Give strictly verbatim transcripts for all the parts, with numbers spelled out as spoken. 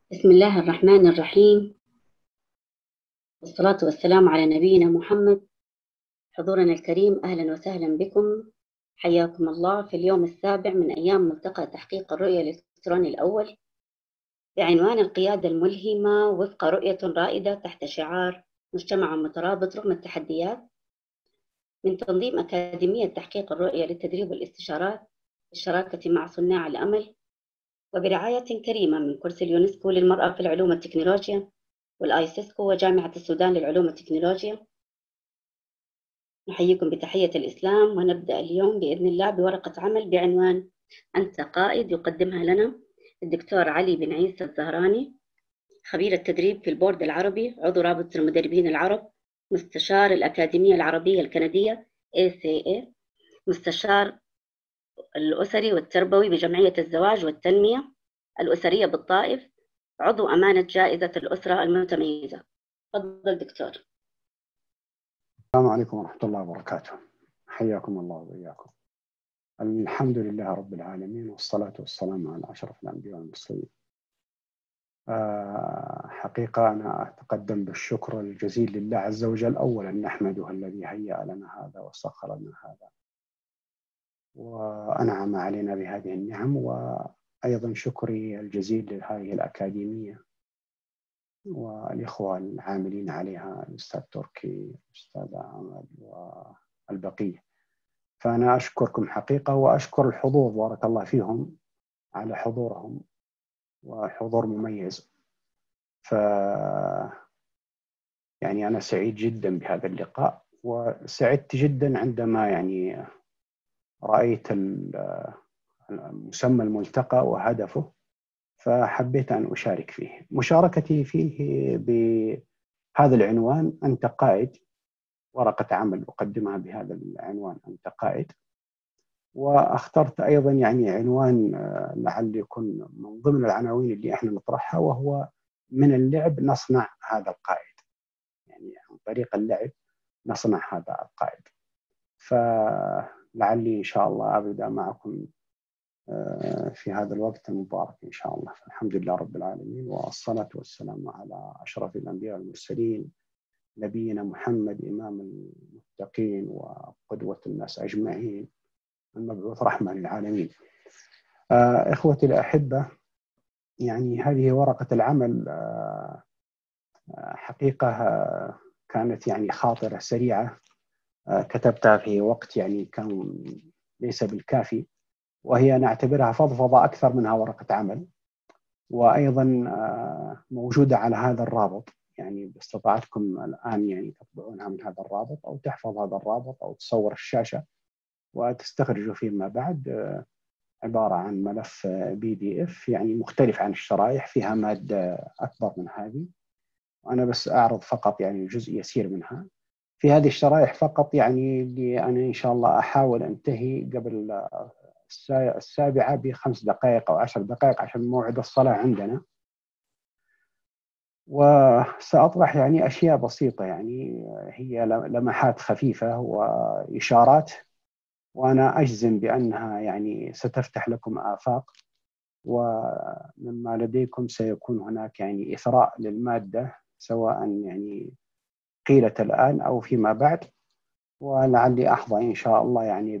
بسم الله الرحمن الرحيم، والصلاة والسلام على نبينا محمد. حضورنا الكريم، أهلا وسهلا بكم. حياكم الله في اليوم السابع من أيام ملتقى تحقيق الرؤية الإلكتروني الأول بعنوان القيادة الملهمة وفق رؤية رائدة تحت شعار مجتمع مترابط رغم التحديات، من تنظيم أكاديمية تحقيق الرؤية للتدريب والاستشارات بالشراكة مع صناع الأمل، وبرعاية كريمة من كرسي اليونسكو للمرأة في العلوم والتكنولوجيا والآيسيسكو وجامعة السودان للعلوم والتكنولوجيا. نحييكم بتحية الإسلام، ونبدأ اليوم بإذن الله بورقة عمل بعنوان أنت قائد، يقدمها لنا الدكتور علي بن عيسى الزهراني، خبير التدريب في البورد العربي، عضو رابطة المدربين العرب، مستشار الأكاديمية العربية الكندية إيه سي إيه، مستشار الأسري والتربوي بجمعية الزواج والتنمية الأسرية بالطائف، عضو أمانة جائزة الأسرة المتميزة. تفضل دكتور. السلام عليكم ورحمة الله وبركاته. حياكم الله وإياكم. الحمد لله رب العالمين، والصلاة والسلام على أشرف الأنبياء والمرسلين. أه حقيقة أنا أتقدم بالشكر الجزيل لله عز وجل، أولا نحمده الذي هيأ لنا هذا وسخر لنا هذا وأنعم علينا بهذه النعم، وأيضا شكري الجزيل لهذه الأكاديمية والإخوة العاملين عليها، الأستاذ تركي، الأستاذ عمل والبقية. فأنا أشكركم حقيقة، وأشكر الحضور بارك الله فيهم على حضورهم، وحضور مميز. ف يعني أنا سعيد جدا بهذا اللقاء، وسعدت جدا عندما يعني رأيت مسمى الملتقى وهدفه، فحبيت أن أشارك فيه. مشاركتي فيه بهذا العنوان أنت قائد، ورقة عمل أقدمها بهذا العنوان أنت قائد. واخترت أيضا يعني عنوان لعل يكون من ضمن العناوين اللي احنا نطرحها، وهو من اللعب نصنع هذا القائد، يعني عن طريق اللعب نصنع هذا القائد. فلعلي إن شاء الله أبدأ معكم في هذا الوقت المبارك إن شاء الله. الحمد لله رب العالمين، والصلاة والسلام على أشرف الأنبياء والمرسلين، نبينا محمد إمام المتقين وقدوة الناس أجمعين، المبعوث رحمة للعالمين. آه إخوتي الأحبة، يعني هذه ورقة العمل آه حقيقة آه كانت يعني خاطرة سريعة، آه كتبتها في وقت يعني كان ليس بالكافي، وهي نعتبرها فضفضة أكثر منها ورقة عمل. وأيضا آه موجودة على هذا الرابط، يعني باستطاعتكم الآن يعني تطبعونها من هذا الرابط، أو تحفظ هذا الرابط، أو تصور الشاشة وتستخرجوا فيما بعد. آه عبارة عن ملف بي دي اف يعني مختلف عن الشرائح، فيها مادة أكبر من هذه، وأنا بس أعرض فقط يعني جزء يسير منها. في هذه الشرائح فقط يعني اللي أنا إن شاء الله أحاول أنتهي قبل السابعة بخمس دقائق أو عشر دقائق عشان موعد الصلاة عندنا. وسأطرح يعني أشياء بسيطة، يعني هي لمحات خفيفة وإشارات، وأنا أجزم بأنها يعني ستفتح لكم آفاق، ومما لديكم سيكون هناك يعني إثراء للمادة، سواء يعني قيلت الآن أو فيما بعد. ولعلي أحظى إن شاء الله يعني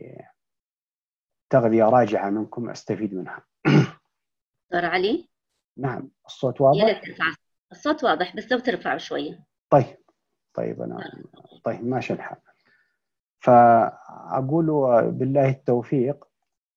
بتغذية راجعة منكم أستفيد منها. دكتور علي. نعم، الصوت واضح؟ الصوت واضح، بس لو ترفعه شوية. طيب طيب أنا طيب ماشي الحال. فأقول بالله التوفيق.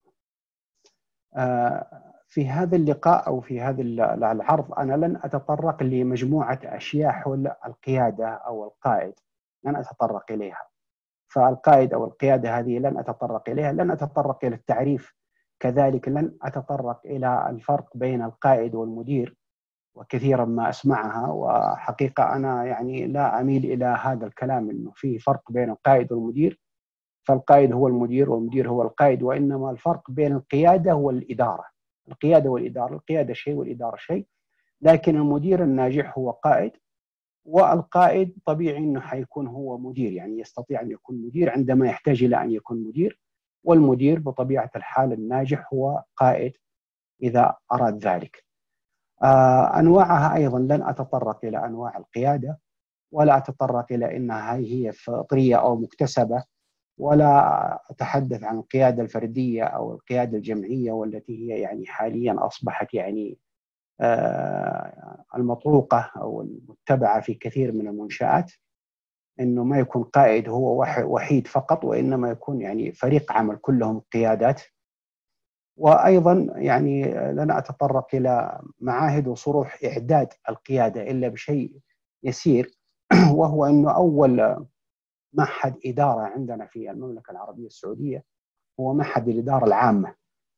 في هذا اللقاء أو في هذا العرض أنا لن أتطرق لمجموعة أشياء حول القيادة أو القائد، لن أتطرق إليها. فالقائد أو القيادة هذه لن أتطرق إليها، لن أتطرق إلى التعريف، كذلك لن أتطرق إلى الفرق بين القائد والمدير، وكثيرا ما أسمعها، وحقيقة أنا يعني لا أميل إلى هذا الكلام إنه في فرق بين القائد والمدير، فالقائد هو المدير والمدير هو القائد، وإنما الفرق بين القيادة والإدارة. القيادة والإدارة، القيادة شيء والإدارة شيء، لكن المدير الناجح هو قائد، والقائد طبيعي أنه حيكون هو مدير، يعني يستطيع أن يكون مدير عندما يحتاج إلى أن يكون مدير، والمدير بطبيعة الحال الناجح هو قائد إذا أراد ذلك. آه، أنواعها أيضا لن أتطرق إلى أنواع القيادة، ولا أتطرق إلى أنها هي فطرية أو مكتسبة، ولا أتحدث عن القيادة الفردية أو القيادة الجمعية، والتي هي يعني حاليا أصبحت يعني آه، المطروقة أو المتبعة في كثير من المنشآت، إنه ما يكون قائد هو وحيد فقط، وإنما يكون يعني فريق عمل كلهم قيادات. وأيضا يعني لن أتطرق إلى معاهد وصروح إعداد القيادة إلا بشيء يسير، وهو أنه أول معهد إدارة عندنا في المملكة العربية السعودية هو معهد الإدارة العامة.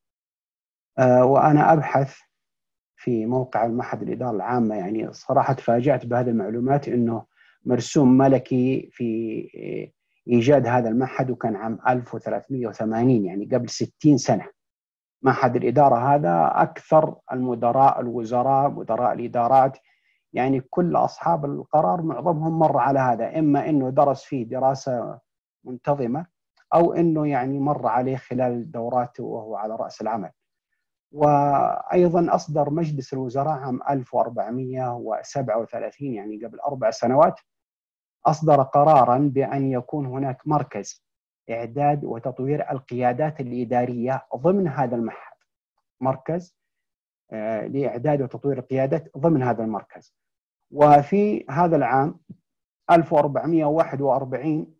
وأنا أبحث في موقع المعهد الإدارة العامة، يعني صراحة تفاجأت بهذه المعلومات، أنه مرسوم ملكي في إيجاد هذا المعهد، وكان عام ألف وثلاثمئة وثمانين، يعني قبل ستين سنة. معهد الإدارة هذا أكثر المدراء الوزراء مدراء الإدارات، يعني كل أصحاب القرار معظمهم مر على هذا، إما أنه درس فيه دراسة منتظمة، أو أنه يعني مر عليه خلال دورات وهو على رأس العمل. وأيضا أصدر مجلس الوزراء عام ألف وأربعمئة وسبعة وثلاثين، يعني قبل أربع سنوات، أصدر قرارا بأن يكون هناك مركز إعداد وتطوير القيادات الإدارية ضمن هذا المعهد، مركز لإعداد وتطوير القيادات ضمن هذا المركز. وفي هذا العام ألف وأربعمئة وواحد وأربعين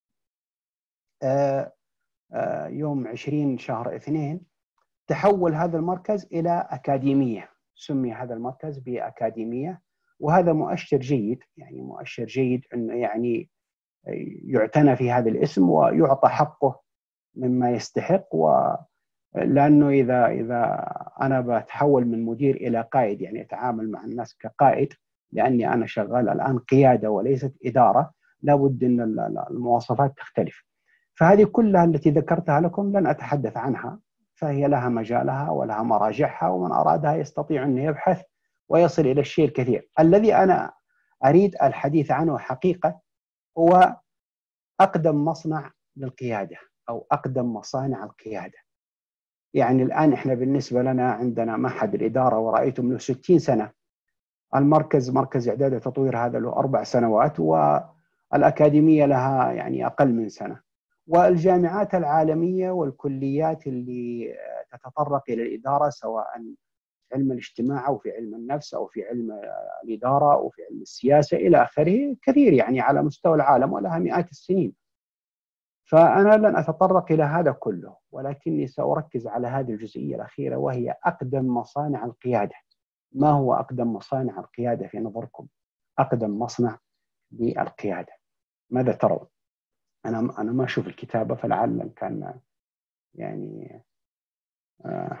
يوم عشرين شهر اثنين تحول هذا المركز إلى أكاديمية، سمي هذا المركز بأكاديمية. وهذا مؤشر جيد، يعني مؤشر جيد أنه يعني يعتنى في هذا الاسم ويعطى حقه مما يستحق. و لأنه إذا إذا أنا بتحول من مدير إلى قائد، يعني أتعامل مع الناس كقائد، لأني أنا شغال الآن قيادة وليست إدارة، لابد أن المواصفات تختلف. فهذه كلها التي ذكرتها لكم لن أتحدث عنها، فهي لها مجالها ولها مراجعها، ومن أرادها يستطيع أن يبحث ويصل إلى الشيء الكثير. الذي أنا أريد الحديث عنه حقيقة هو أقدم مصنع للقيادة أو أقدم مصانع القيادة. يعني الآن إحنا بالنسبة لنا عندنا معهد الإدارة ورأيتم له ستين سنة، المركز مركز إعداد وتطوير هذا له أربع سنوات، والأكاديمية لها يعني أقل من سنة. والجامعات العالمية والكليات اللي تتطرق إلى الإدارة، سواء في علم الاجتماع أو في علم النفس أو في علم الإدارة أو في علم السياسة إلى آخره، كثير يعني على مستوى العالم ولها مئات السنين. فأنا لن أتطرق إلى هذا كله، ولكني سأركز على هذه الجزئية الأخيرة، وهي أقدم مصانع القيادة. ما هو أقدم مصانع القيادة في نظركم؟ أقدم مصنع للقيادة ماذا ترون؟ أنا أنا ما أشوف الكتابة، فلعل كان يعني آه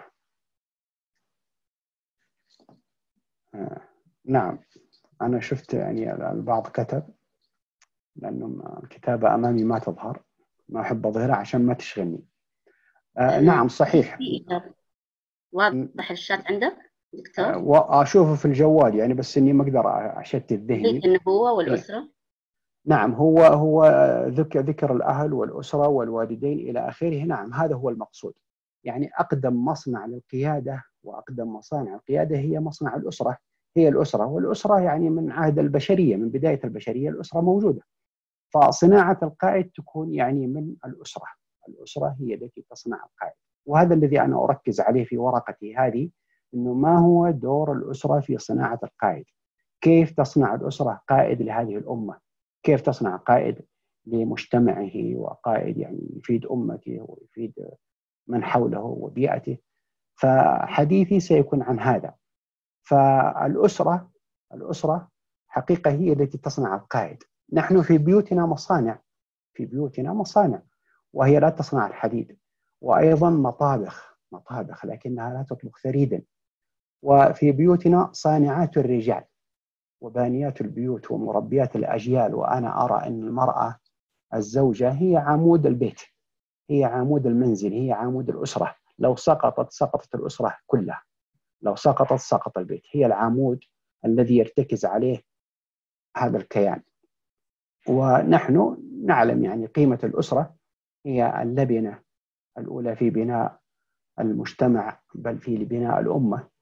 آه نعم، أنا شفت يعني البعض كتب، لأنه الكتابة أمامي ما تظهر، ما أحب أظهرها عشان ما تشغلني. آه نعم صحيح. واضح الشات عندك دكتور؟ وأشوفه في الجوال يعني، بس إني ما أقدر أشتت ذهني. النبوة والأسرة. نعم، هو هو ذكر ذكر الأهل والأسرة والوالدين إلى آخره. نعم، هذا هو المقصود. يعني أقدم مصنع للقيادة وأقدم مصانع القيادة هي مصنع الأسرة، هي الأسرة. والأسرة يعني من عهد البشرية، من بداية البشرية الأسرة موجودة. فصناعة القائد تكون يعني من الأسرة، الأسرة هي التي تصنع القائد. وهذا الذي أنا أركز عليه في ورقتي هذه، إنه ما هو دور الأسرة في صناعة القائد؟ كيف تصنع الأسرة قائد لهذه الأمة؟ كيف تصنع قائد لمجتمعه، وقائد يعني يفيد أمته ويفيد من حوله وبيئته؟ فحديثي سيكون عن هذا. فالأسرة الأسرة حقيقة هي التي تصنع القائد. نحن في بيوتنا مصانع، في بيوتنا مصانع، وهي لا تصنع الحديد. وأيضا مطابخ مطابخ لكنها لا تطبخ ثريدا. وفي بيوتنا صانعات الرجال وبانيات البيوت ومربيات الأجيال. وأنا أرى أن المرأة الزوجة هي عمود البيت، هي عمود المنزل، هي عمود الأسرة. لو سقطت سقطت الأسرة كلها، لو سقطت سقط البيت. هي العمود الذي يرتكز عليه هذا الكيان. ونحن نعلم يعني قيمة الأسرة هي اللبنة الأولى في بناء المجتمع، بل في بناء الأمة.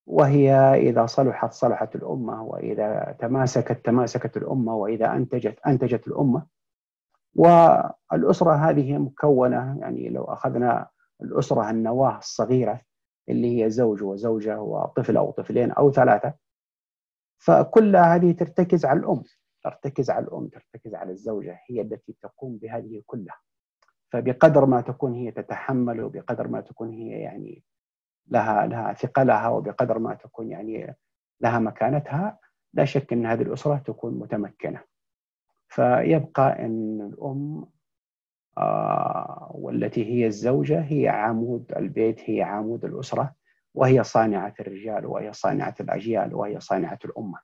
وهي إذا صلحت صلحت الأمة، وإذا تماسكت تماسكت الأمة، وإذا أنتجت أنتجت الأمة. والأسرة هذه مكونة، يعني لو أخذنا الأسرة النواة الصغيرة اللي هي زوج وزوجة وطفل أو طفلين أو ثلاثة، فكل هذه ترتكز على الأم، ترتكز على الأم ترتكز على الزوجة، هي التي تقوم بهذه كلها. فبقدر ما تكون هي تتحمل، وبقدر ما تكون هي يعني لها لها ثقلها، وبقدر ما تكون يعني لها مكانتها، لا شك أن هذه الأسرة تكون متمكنة. فيبقى أن الأم آه والتي هي الزوجة هي عمود البيت، هي عمود الأسرة، وهي صانعة الرجال، وهي صانعة الأجيال، وهي صانعة الأمة.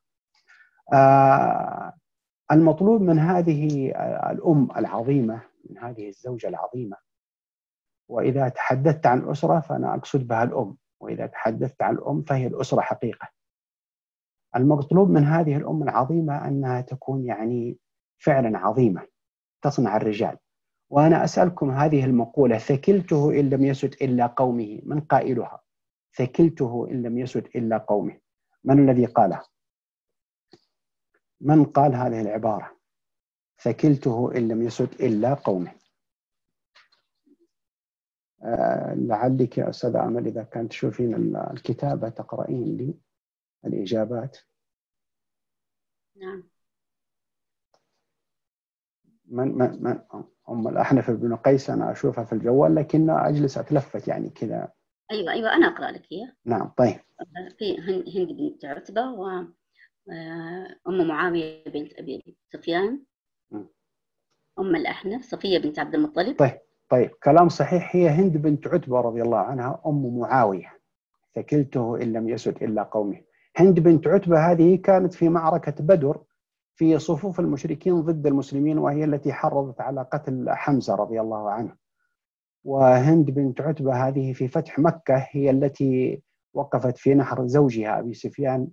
آه المطلوب من هذه الأم العظيمة، من هذه الزوجة العظيمة، وإذا تحدثت عن أسرة فأنا أقصد بها الأم، وإذا تحدثت عن الأم فهي الأسرة حقيقة. المطلوب من هذه الأم العظيمة أنها تكون يعني فعلا عظيمة، تصنع الرجال. وأنا أسألكم هذه المقولة: ثكلته إن لم يسد إلا قومه، من قائلها؟ ثكلته إن لم يسد إلا قومه، من الذي قالها؟ من قال هذه العبارة: ثكلته إن لم يسد إلا قومه؟ آه لعلك يا أستاذ أمل إذا كانت تشوفين الكتابة تقرأين لي الإجابات. نعم. من من من أم الأحنف بن قيس، أنا أشوفها في الجوال لكن أجلس أتلفت يعني كذا. أيوة أيوة أنا أقرأ لك هي. نعم طيب. في هند بنت عتبة، وأم معاوية بنت أبي سفيان، أم الأحنف صفية بنت عبد المطلب. طيب طيب كلام صحيح، هي هند بنت عتبة رضي الله عنها أم معاوية. ثكلته إن لم يسد إلا قومه. هند بنت عتبة هذه كانت في معركة بدر في صفوف المشركين ضد المسلمين، وهي التي حرضت على قتل حمزة رضي الله عنه. وهند بنت عتبة هذه في فتح مكة هي التي وقفت في نحر زوجها أبي سفيان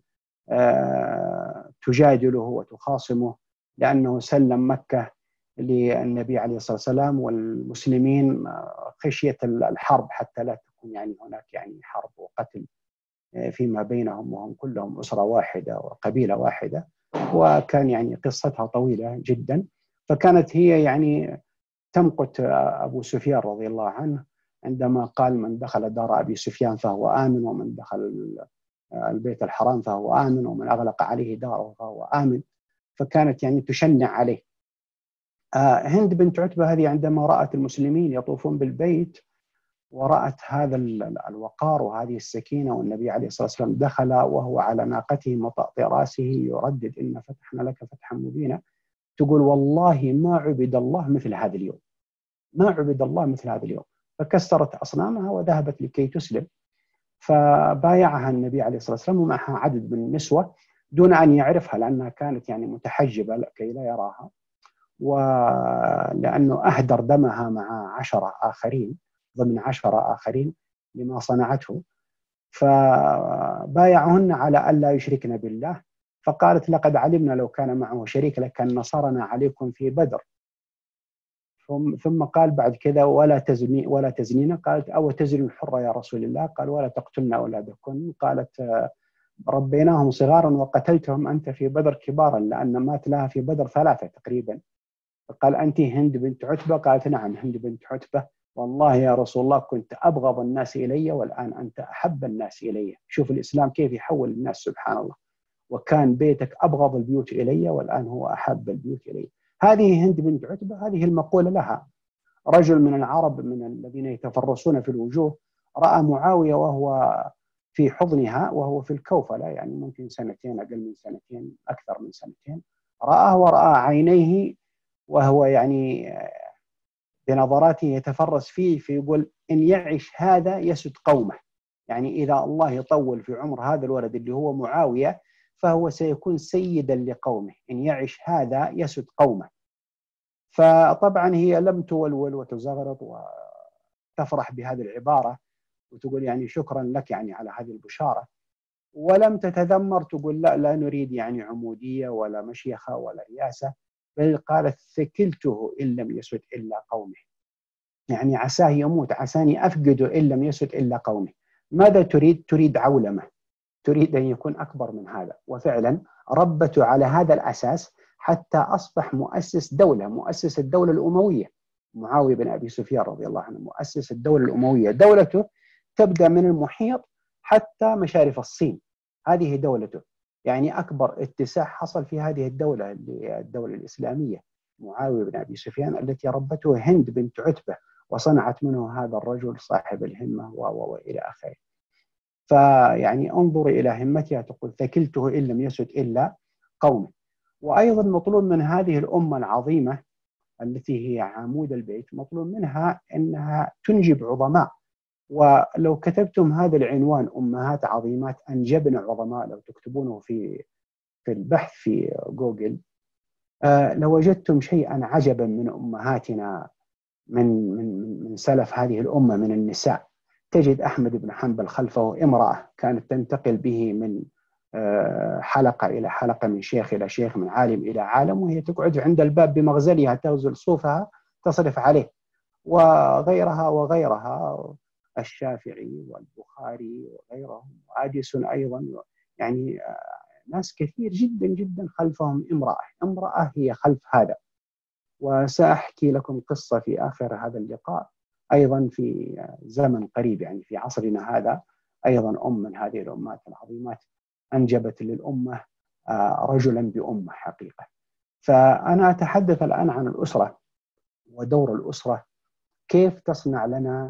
تجادله وتخاصمه، لأنه سلم مكة للنبي عليه الصلاة والسلام والمسلمين خشية الحرب، حتى لا تكون يعني هناك يعني حرب وقتل فيما بينهم، وهم كلهم أسرة واحدة وقبيلة واحدة. وكان يعني قصتها طويلة جدا. فكانت هي يعني تمقت أبو سفيان رضي الله عنه عندما قال: من دخل دار أبي سفيان فهو آمن، ومن دخل البيت الحرام فهو آمن، ومن أغلق عليه داره فهو آمن. فكانت يعني تشنع عليه. هند بنت عتبة هذه عندما رأت المسلمين يطوفون بالبيت، ورأت هذا الوقار وهذه السكينة، والنبي عليه الصلاة والسلام دخل وهو على ناقته مطأطئ رأسه يردد: إن فتحنا لك فتحا مبينا، تقول: والله ما عبد الله مثل هذا اليوم، ما عبد الله مثل هذا اليوم. فكسرت أصنامها وذهبت لكي تسلم. فبايعها النبي عليه الصلاة والسلام ومعها عدد من النسوة دون أن يعرفها، لأنها كانت يعني متحجبة كي لا يراها، ولأنه أهدر دمها مع عشرة آخرين ضمن عشرة آخرين لما صنعته. فبايعهن على ألا يشركن بالله. فقالت: لقد علمنا لو كان معه شريك لكان نصرنا عليكم في بدر. ثم قال بعد كذا: ولا تزني ولا تزنين. قالت: أو تزني الحرة يا رسول الله؟ قال: ولا تقتلن أولادكم. قالت: ربيناهم صغارا وقتلتهم أنت في بدر كبارا، لأن مات لها في بدر ثلاثة تقريبا. فقال: أنت هند بنت عتبة؟ قالت: نعم هند بنت عتبة. والله يا رسول الله كنت أبغض الناس إلي، والآن أنت أحب الناس إلي. شوف الإسلام كيف يحول الناس، سبحان الله. وكان بيتك أبغض البيوت إلي، والآن هو أحب البيوت إلي. هذه هند بنت عتبة، هذه المقولة لها. رجل من العرب من الذين يتفرسون في الوجوه رأى معاوية وهو في حضنها وهو في الكوفلة، يعني ممكن سنتين، أقل من سنتين، أكثر من سنتين. رآه ورأى عينيه وهو يعني بنظراته يتفرس فيه، فيقول: إن يعش هذا يسد قومه. يعني إذا الله يطول في عمر هذا الولد اللي هو معاوية فهو سيكون سيدا لقومه، إن يعش هذا يسد قومه. فطبعا هي لم تولول وتزغرط وتفرح بهذه العبارة وتقول يعني شكرا لك يعني على هذه البشارة، ولم تتذمر تقول لا لا نريد يعني عمودية ولا مشيخة ولا رياسة، بل قالت: ثكلته إن لم يسد إلا قومه. يعني عساه يموت، عساني أفقده إن لم يسد إلا قومه. ماذا تريد؟ تريد عولمة، تريد أن يكون أكبر من هذا، وفعلا ربته على هذا الأساس حتى أصبح مؤسس دولة، مؤسس الدولة الأموية. معاوية بن أبي سفيان رضي الله عنه مؤسس الدولة الأموية، دولته تبدأ من المحيط حتى مشارف الصين، هذه دولته. يعني أكبر اتساع حصل في هذه الدولة الدولة الإسلامية معاوية بن أبي سفيان التي ربته هند بنت عتبة وصنعت منه هذا الرجل صاحب الهمة وإلى آخره. فيعني انظر إلى همتها، تقول ثكلته إن لم يسد إلا قومه. وأيضا مطلوب من هذه الأمة العظيمة التي هي عمود البيت، مطلوب منها أنها تنجب عظماء. ولو كتبتم هذا العنوان أمهات عظيمات أنجبن عظماء، لو تكتبونه في في البحث في جوجل آه لوجدتم شيئا عجبا من أمهاتنا من من من سلف هذه الأمة من النساء. تجد أحمد بن حنبل خلفه امرأة كانت تنتقل به من حلقة إلى حلقة، من شيخ إلى شيخ، من عالم إلى عالم، وهي تقعد عند الباب بمغزلها تغزل صوفها تصرف عليه. وغيرها وغيرها، الشافعي والبخاري وغيرهم، وأديسون أيضا، يعني ناس كثير جدا جدا خلفهم امرأة امرأة هي خلف هذا. وسأحكي لكم قصة في آخر هذا اللقاء أيضا في زمن قريب، يعني في عصرنا هذا، أيضا أم من هذه الأمات العظيمات أنجبت للأمة رجلا بأمة حقيقة. فأنا أتحدث الآن عن الأسرة ودور الأسرة، كيف تصنع لنا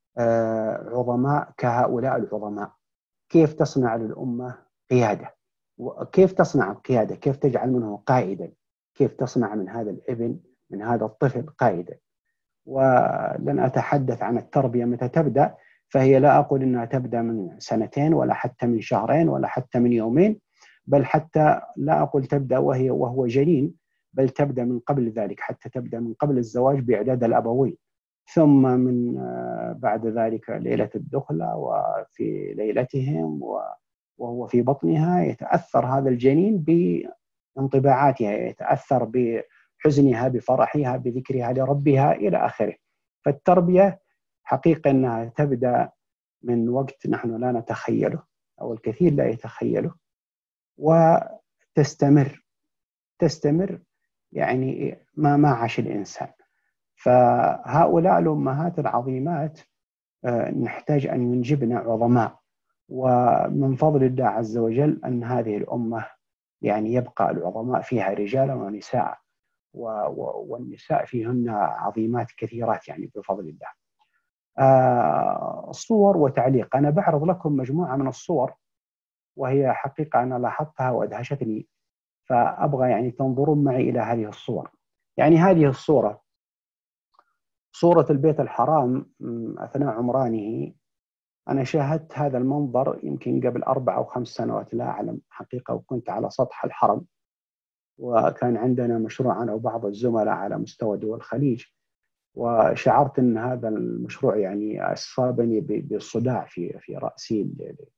عظماء كهؤلاء العظماء، كيف تصنع للأمة قيادة، وكيف تصنع القيادة، كيف تجعل منه قائدا، كيف تصنع من هذا الابن من هذا الطفل قائدا. ولن أتحدث عن التربية متى تبدأ، فهي لا أقول أنها تبدأ من سنتين ولا حتى من شهرين ولا حتى من يومين، بل حتى لا أقول تبدأ وهي وهو جنين، بل تبدأ من قبل ذلك، حتى تبدأ من قبل الزواج بإعداد الأبوين، ثم من بعد ذلك ليلة الدخلة، وفي ليلتهم وهو في بطنها يتأثر هذا الجنين بانطباعاتها، يتأثر بحزنها، بفرحها، بذكرها لربها إلى آخره. فالتربية حقيقة أنها تبدأ من وقت نحن لا نتخيله أو الكثير لا يتخيله، وتستمر تستمر يعني ما ما عاش الإنسان. فهؤلاء الأمهات العظيمات نحتاج أن ينجبنا عظماء، ومن فضل الله عز وجل أن هذه الأمة يعني يبقى العظماء فيها رجالا ونساء، والنساء فيهن عظيمات كثيرات يعني بفضل الله. آه صور وتعليق، أنا بعرض لكم مجموعة من الصور وهي حقيقة أنا لاحظتها وأدهشتني، فأبغى يعني تنظرون معي إلى هذه الصور. يعني هذه الصورة صورة البيت الحرام أثناء عمرانه. أنا شاهدت هذا المنظر يمكن قبل أربع أو خمس سنوات لا أعلم حقيقة، وكنت على سطح الحرم، وكان عندنا مشروع أنا وبعض الزملاء على مستوى دول الخليج، وشعرت أن هذا المشروع يعني أصابني بالصداع في في رأسي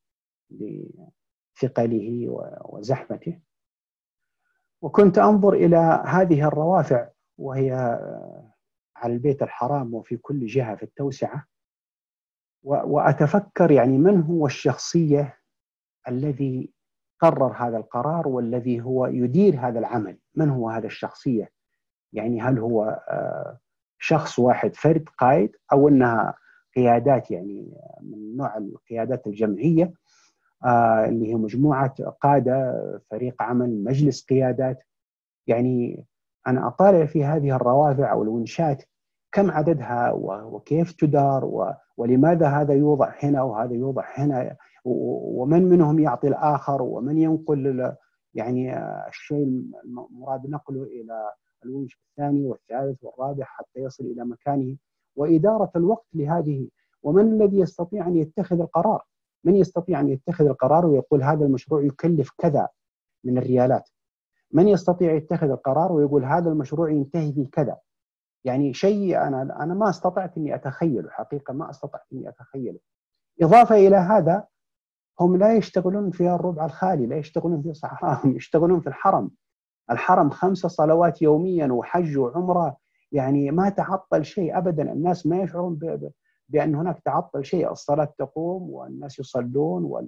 لثقله وزحمته. وكنت أنظر إلى هذه الروافع وهي على البيت الحرام وفي كل جهة في التوسعة، وأتفكر يعني من هو الشخصية الذي قرر هذا القرار والذي هو يدير هذا العمل؟ من هو هذا الشخصية؟ يعني هل هو شخص واحد فرد قائد، أو أنها قيادات يعني من نوع القيادات الجمعية اللي هي مجموعة قادة، فريق عمل، مجلس قيادات؟ يعني أنا أطالع في هذه الروافع أو الونشات كم عددها وكيف تدار، ولماذا هذا يوضع هنا وهذا يوضع هنا، ومن منهم يعطي الآخر، ومن ينقل يعني الشيء المراد نقله إلى الونش الثاني والثالث والرابع حتى يصل إلى مكانه، وإدارة الوقت لهذه. ومن الذي يستطيع أن يتخذ القرار؟ من يستطيع أن يتخذ القرار ويقول هذا المشروع يكلف كذا من الريالات؟ من يستطيع يتخذ القرار ويقول هذا المشروع ينتهي في كذا؟ يعني شيء أنا أنا ما استطعت إني أتخيله، حقيقة ما استطعت إني أتخيله. إضافة إلى هذا هم لا يشتغلون في الربع الخالي، لا يشتغلون في صحراءهم، يشتغلون في الحرم. الحرم خمس صلوات يوميا وحج وعمرة، يعني ما تعطل شيء أبدا. الناس ما يشعرون بأن هناك تعطل شيء، الصلاة تقوم والناس يصلون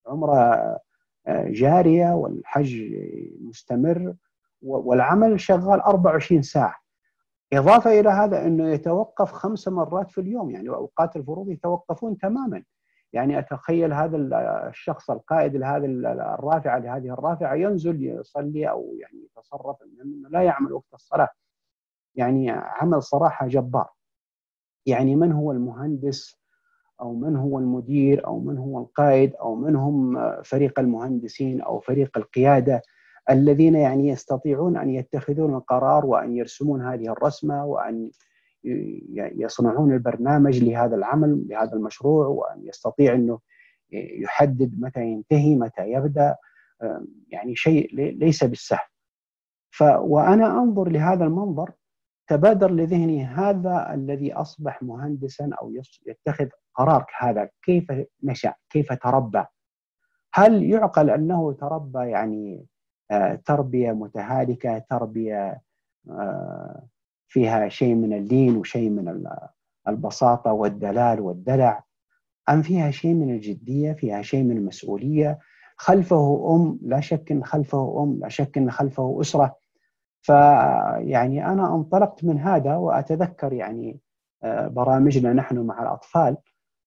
عمره جارية والحج مستمر والعمل شغال أربعة وعشرين ساعة. إضافة إلى هذا أنه يتوقف خمس مرات في اليوم، يعني أوقات الفروض يتوقفون تماما. يعني أتخيل هذا الشخص القائد لهذا الرافعة لهذه الرافعة ينزل يصلي أو يعني يتصرف أنه لا يعمل وقت الصلاة. يعني عمل صراحة جبار. يعني من هو المهندس أو من هو المدير أو من هو القائد أو من هم فريق المهندسين أو فريق القيادة الذين يعني يستطيعون أن يتخذون القرار وأن يرسمون هذه الرسمة وأن يصنعون البرنامج لهذا العمل لهذا المشروع، وأن يستطيع أنه يحدد متى ينتهي متى يبدأ. يعني شيء ليس بالسهل. ف وأنا أنظر لهذا المنظر تبادر لذهني هذا الذي أصبح مهندسا أو يتخذ قرار هذا كيف نشأ، كيف تربى. هل يعقل أنه تربى يعني تربية متهالكة، تربية فيها شيء من اللين وشيء من البساطة والدلال والدلع، أم فيها شيء من الجدية، فيها شيء من المسؤولية؟ خلفه أم، لا شك أن خلفه أم، لا شك أن خلفه أسرة. فيعني أنا انطلقت من هذا وأتذكر يعني برامجنا نحن مع الأطفال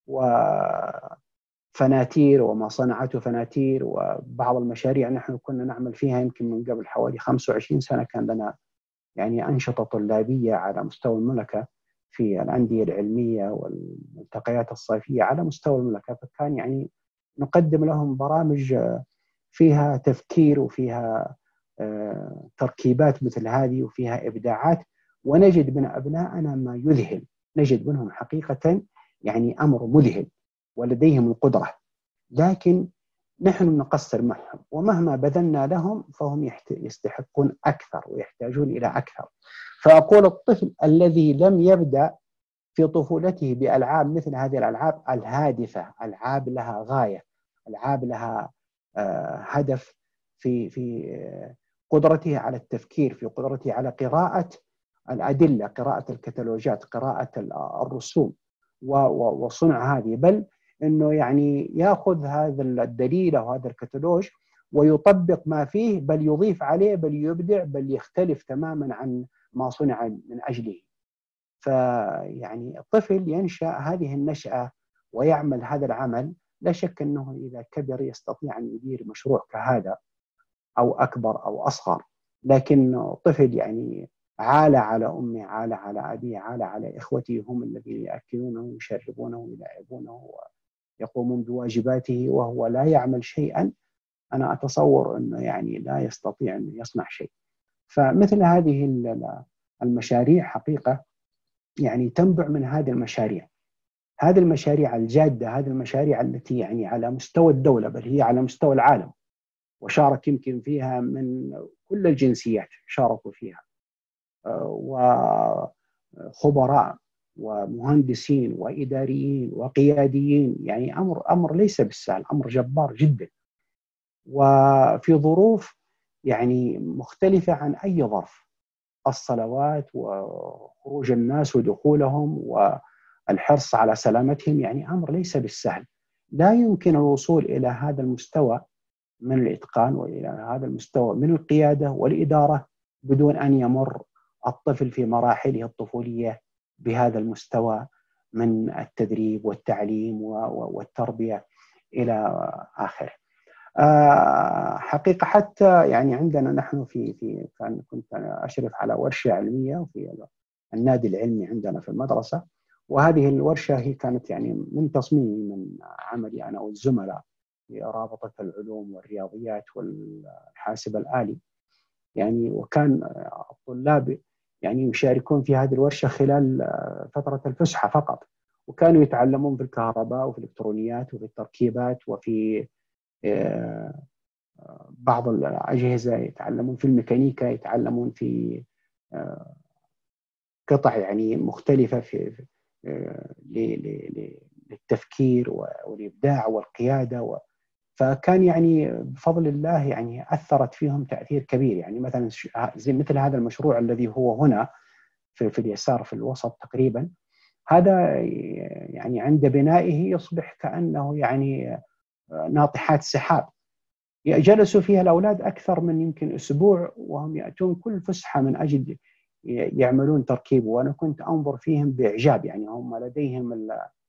وفناتير وما صنعته فناتير وبعض المشاريع نحن كنا نعمل فيها يمكن من قبل حوالي خمسة وعشرين سنة. كان لنا يعني أنشطة طلابية على مستوى المملكة في الأندية العلمية والملتقيات الصيفية على مستوى المملكة، فكان يعني نقدم لهم برامج فيها تفكير وفيها تركيبات مثل هذه وفيها إبداعات، ونجد من أبنائنا ما يذهل، نجد منهم حقيقة يعني أمر مذهل ولديهم القدرة، لكن نحن نقصر معهم، ومهما بذلنا لهم فهم يستحقون أكثر ويحتاجون إلى أكثر. فأقول الطفل الذي لم يبدأ في طفولته بألعاب مثل هذه الألعاب الهادفة، ألعاب لها غاية، ألعاب لها هدف في في قدرته على التفكير، في قدرته على قراءة الأدلة، قراءة الكتالوجات، قراءة الرسوم وصنع هذه، بل أنه يعني يأخذ هذا الدليل أو هذا الكتالوج ويطبق ما فيه، بل يضيف عليه، بل يبدع، بل يختلف تماما عن ما صنع من أجله. فيعني الطفل ينشأ هذه النشأة ويعمل هذا العمل، لا شك أنه إذا كبر يستطيع أن يدير مشروع كهذا أو أكبر أو أصغر. لكن طفل يعني عال على أمه، عال على أبيه، عال على إخوته، هم الذين يأكلونه ويشربونه ويلعبونه ويقومون بواجباته وهو لا يعمل شيئا، أنا أتصور أنه يعني لا يستطيع أن يصنع شيء. فمثل هذه المشاريع حقيقة يعني تنبع من هذه المشاريع، هذه المشاريع الجادة، هذه المشاريع التي يعني على مستوى الدولة بل هي على مستوى العالم، وشارك يمكن فيها من كل الجنسيات شاركوا فيها، وخبراء ومهندسين وإداريين وقياديين. يعني أمر أمر ليس بالسهل، أمر جبار جدا، وفي ظروف يعني مختلفة عن أي ظرف. الصلوات وخروج الناس ودخولهم والحرص على سلامتهم يعني أمر ليس بالسهل. لا يمكن الوصول إلى هذا المستوى من الإتقان وإلى هذا المستوى من القيادة والإدارة بدون أن يمر الطفل في مراحله الطفولية بهذا المستوى من التدريب والتعليم والتربية إلى آخره. حقيقة حتى يعني عندنا نحن في في كان كنت أنا أشرف على ورشة علمية في النادي العلمي عندنا في المدرسة، وهذه الورشة هي كانت يعني من تصميمي من عملي أنا والزملاء في رابطة العلوم والرياضيات والحاسب الآلي يعني. وكان الطلاب يعني يشاركون في هذه الورشة خلال فترة الفسحة فقط، وكانوا يتعلمون في الكهرباء وفي الإلكترونيات وفي التركيبات وفي بعض الأجهزة، يتعلمون في الميكانيكا، يتعلمون في قطع يعني مختلفة في للتفكير والإبداع والقيادة و... فكان يعني بفضل الله يعني أثرت فيهم تأثير كبير. يعني مثلا زي مثل هذا المشروع الذي هو هنا في, في اليسار في الوسط تقريبا، هذا يعني عند بنائه يصبح كأنه يعني ناطحات سحاب جلسوا فيها الأولاد أكثر من يمكن أسبوع، وهم يأتون كل فسحة من أجل يعملون تركيبه، وأنا كنت أنظر فيهم بإعجاب. يعني هم لديهم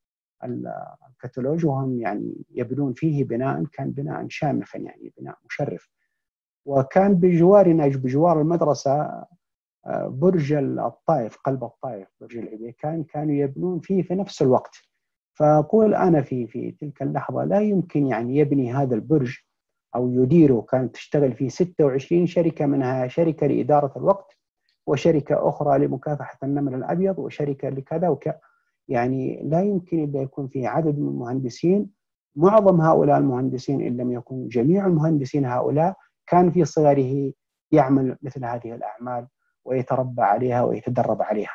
الكتالوج وهم يعني يبنون فيه بناء كان بناء شامخا، يعني بناء مشرف. وكان بجوارنا بجوار المدرسة برج الطائف، قلب الطائف، برج العبيد، كان كانوا يبنون فيه في نفس الوقت. فأقول أنا في في تلك اللحظة لا يمكن يعني يبني هذا البرج أو يديره. كانت تشتغل فيه ستة وعشرين شركة، منها شركة لإدارة الوقت، وشركة أخرى لمكافحة النمل الأبيض، وشركة لكذا وكذا. يعني لا يمكن أن يكون في عدد من المهندسين. معظم هؤلاء المهندسين إن لم يكن جميع المهندسين هؤلاء كان في صغره يعمل مثل هذه الأعمال ويتربى عليها ويتدرب عليها.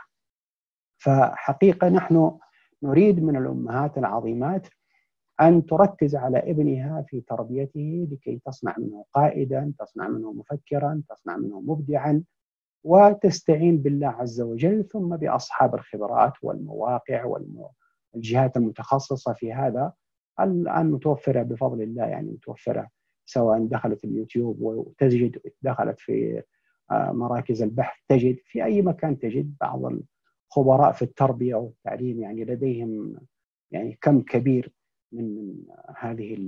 فحقيقة نحن نريد من الأمهات العظيمات أن تركز على ابنها في تربيته لكي تصنع منه قائدا، تصنع منه مفكرا، تصنع منه مبدعا، وتستعين بالله عز وجل ثم بأصحاب الخبرات والمواقع والجهات المتخصصة في هذا الآن متوفرة بفضل الله. يعني متوفرة سواء دخلت اليوتيوب وتجد، دخلت في مراكز البحث تجد، في أي مكان تجد بعض الخبراء في التربية والتعليم يعني لديهم يعني كم كبير من هذه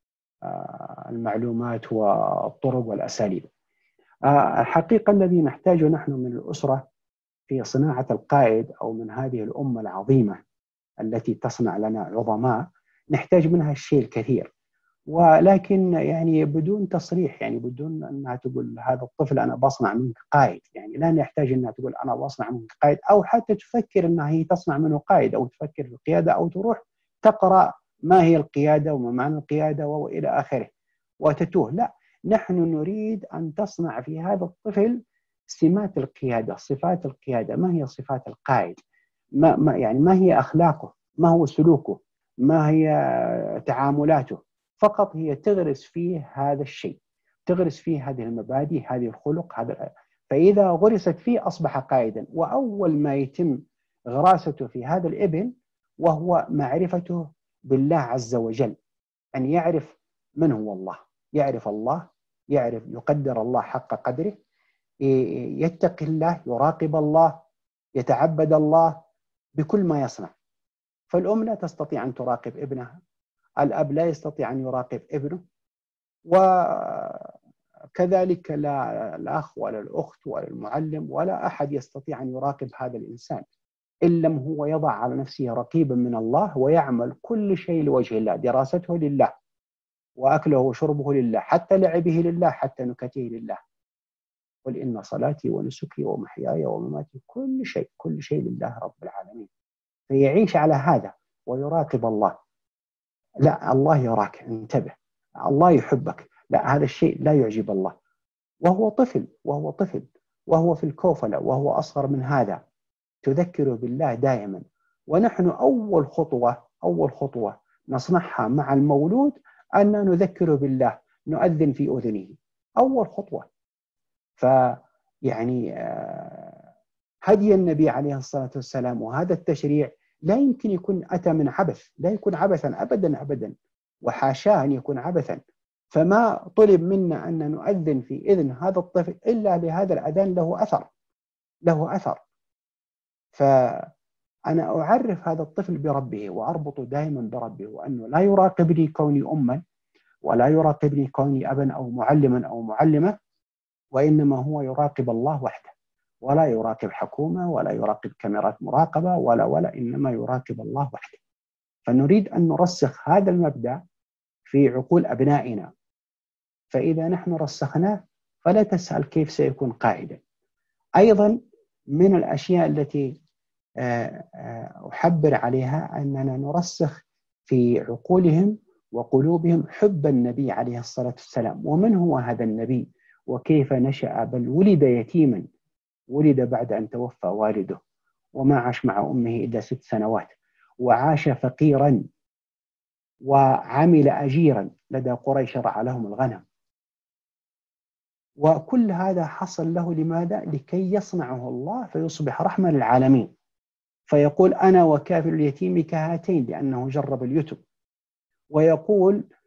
المعلومات والطرق والأساليب. الحقيقة الذي نحتاجه نحن من الأسرة في صناعة القائد أو من هذه الأمة العظيمة التي تصنع لنا عظماء، نحتاج منها الشيء الكثير، ولكن يعني بدون تصريح، يعني بدون أنها تقول هذا الطفل أنا بصنع منك قائد. يعني لا نحتاج أنها تقول أنا بصنع منك قائد، أو حتى تفكر أنها هي تصنع منه قائد، أو تفكر في القيادة، أو تروح تقرأ ما هي القيادة وما معنى القيادة وإلى آخره وتتوه. لا، نحن نريد أن تصنع في هذا الطفل سمات القيادة، صفات القيادة. ما هي صفات القائد؟ ما, ما يعني ما هي أخلاقه؟ ما هو سلوكه؟ ما هي تعاملاته؟ فقط هي تغرس فيه هذا الشيء، تغرس فيه هذه المبادئ، هذه الخلق، هذا. فإذا غرست فيه أصبح قائدا. وأول ما يتم غراسته في هذا الابن وهو معرفته بالله عز وجل، أن يعرف من هو الله، يعرف الله، يعرف يقدر الله حق قدره، يتقي الله، يراقب الله، يتعبد الله بكل ما يصنع. فالأم لا تستطيع أن تراقب ابنها، الأب لا يستطيع أن يراقب ابنه، وكذلك لا الأخ ولا الأخت ولا المعلم ولا أحد يستطيع أن يراقب هذا الإنسان إن لم هو يضع على نفسه رقيبا من الله ويعمل كل شيء لوجه الله، دراسته لله، وأكله وشربه لله، حتى لعبه لله، حتى نكته لله. قل إن صلاتي ونسكي ومحياي ومماتي كل شيء كل شيء لله رب العالمين. فيعيش على هذا ويراقب الله. لا، الله يراك، انتبه، الله يحبك، لا، هذا الشيء لا يعجب الله. وهو طفل وهو طفل وهو في الكوفلة وهو أصغر من هذا، تذكره بالله دائما. ونحن أول خطوة أول خطوة نصنعها مع المولود أن نذكره بالله، نؤذن في أذنه، أول خطوة. فيعني هدي النبي عليه الصلاة والسلام وهذا التشريع لا يمكن يكون أتى من عبث، لا يكون عبثا أبدا أبدا، وحاشاه أن يكون عبثا. فما طلب منا أن نؤذن في إذن هذا الطفل إلا لهذا الأذان له أثر له أثر فأنا أعرف هذا الطفل بربه وأربطه دائما بربه، وأنه لا يراقبني كوني أما، ولا يراقبني كوني أبا أو معلما أو معلمة، وإنما هو يراقب الله وحده، ولا يراقب حكومة ولا يراقب كاميرات مراقبة ولا ولا إنما يراقب الله وحده. فنريد أن نرسخ هذا المبدأ في عقول أبنائنا، فإذا نحن رسخناه فلا تسأل كيف سيكون قائدا. أيضا من الأشياء التي أحبر عليها أننا نرسخ في عقولهم وقلوبهم حب النبي عليه الصلاة والسلام، ومن هو هذا النبي وكيف نشأ، بل ولد يتيما، ولد بعد أن توفى والده، وما عاش مع أمه إلا ست سنوات، وعاش فقيرا، وعمل أجيرا لدى قريش رعى لهم الغنم. وكل هذا حصل له لماذا؟ لكي يصنعه الله فيصبح رحمة للعالمين، فيقول أنا وكافل اليتيم كهاتين، لأنه جرب اليتم. ويقول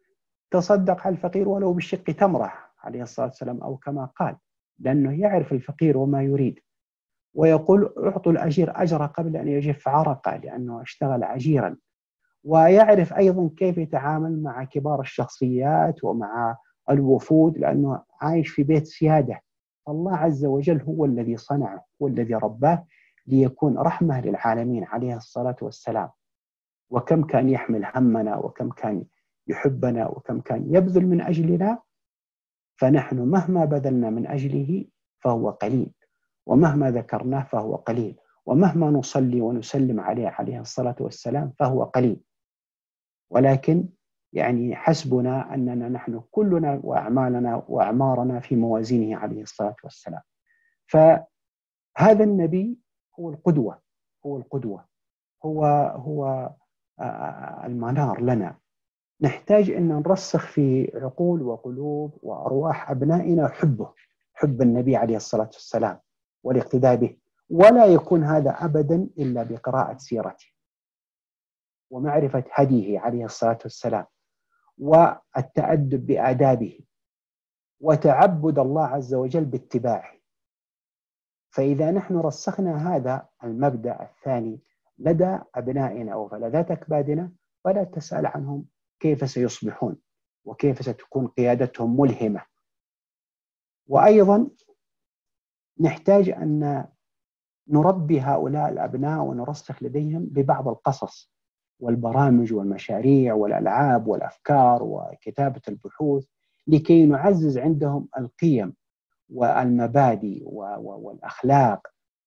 تصدق على الفقير ولو بالشق تمرة عليه الصلاة والسلام، أو كما قال، لأنه يعرف الفقير وما يريد، ويقول اعطوا الأجير أجره قبل أن يجف عرقه لأنه اشتغل عجيرا. ويعرف أيضا كيف يتعامل مع كبار الشخصيات ومع الوفود لأنه عايش في بيت سيادة. الله عز وجل هو الذي صنعه، هو الذي رباه ليكون رحمة للعالمين عليه الصلاة والسلام. وكم كان يحمل همنا، وكم كان يحبنا، وكم كان يبذل من أجلنا، فنحن مهما بذلنا من أجله فهو قليل، ومهما ذكرناه فهو قليل، ومهما نصلي ونسلم عليه عليه الصلاة والسلام فهو قليل. ولكن يعني حسبنا أننا نحن كلنا وأعمالنا وأعمارنا في موازينه عليه الصلاة والسلام. فهذا النبي هو القدوة، هو القدوة، هو هو المنار لنا. نحتاج أن نرسخ في عقول وقلوب وأرواح أبنائنا حبه، حب النبي عليه الصلاة والسلام والاقتداء به، ولا يكون هذا أبدا إلا بقراءة سيرته ومعرفة هديه عليه الصلاة والسلام والتأدب بآدابه وتعبد الله عز وجل باتباعه. فإذا نحن رسخنا هذا المبدأ الثاني لدى أبنائنا وفلذات أكبادنا، فلا تسأل عنهم كيف سيصبحون وكيف ستكون قيادتهم ملهمة. وأيضا نحتاج أن نربي هؤلاء الأبناء ونرسخ لديهم ببعض القصص والبرامج والمشاريع والألعاب والأفكار وكتابة البحوث، لكي نعزز عندهم القيم والمبادئ والأخلاق،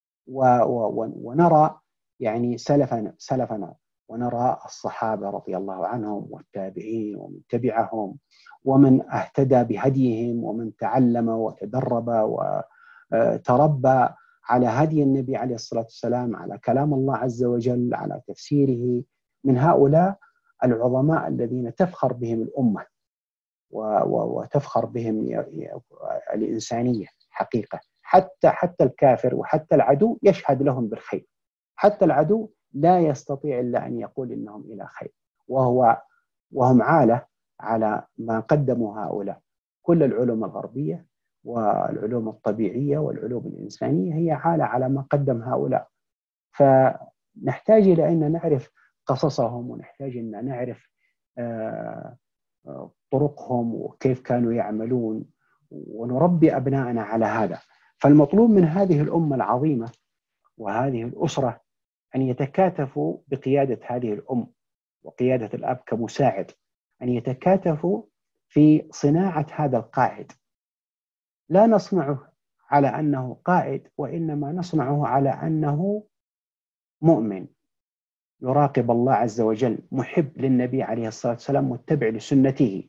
ونرى يعني سلفنا سلفنا ونرى الصحابة رضي الله عنهم والتابعين ومن تبعهم ومن اهتدى بهديهم ومن تعلم وتدرب وتربى على هدي النبي عليه الصلاة والسلام، على كلام الله عز وجل، على تفسيره، من هؤلاء العظماء الذين تفخر بهم الأمة وتفخر بهم الإنسانية حقيقة. حتى حتى الكافر وحتى العدو يشهد لهم بالخير، حتى العدو لا يستطيع إلا أن يقول إنهم إلى خير، وهو وهم عالة على ما قدموا هؤلاء. كل العلوم الغربية والعلوم الطبيعية والعلوم الإنسانية هي عالة على ما قدم هؤلاء. فنحتاج إلى أن نعرف قصصهم، ونحتاج أن نعرف طرقهم وكيف كانوا يعملون، ونربي أبنائنا على هذا. فالمطلوب من هذه الأمة العظيمة وهذه الأسرة أن يتكاتفوا بقيادة هذه الأم وقيادة الأب كمساعد، أن يتكاتفوا في صناعة هذا القائد. لا نصنعه على أنه قائد، وإنما نصنعه على أنه مؤمن يراقب الله عز وجل، محب للنبي عليه الصلاة والسلام، متبع لسنته،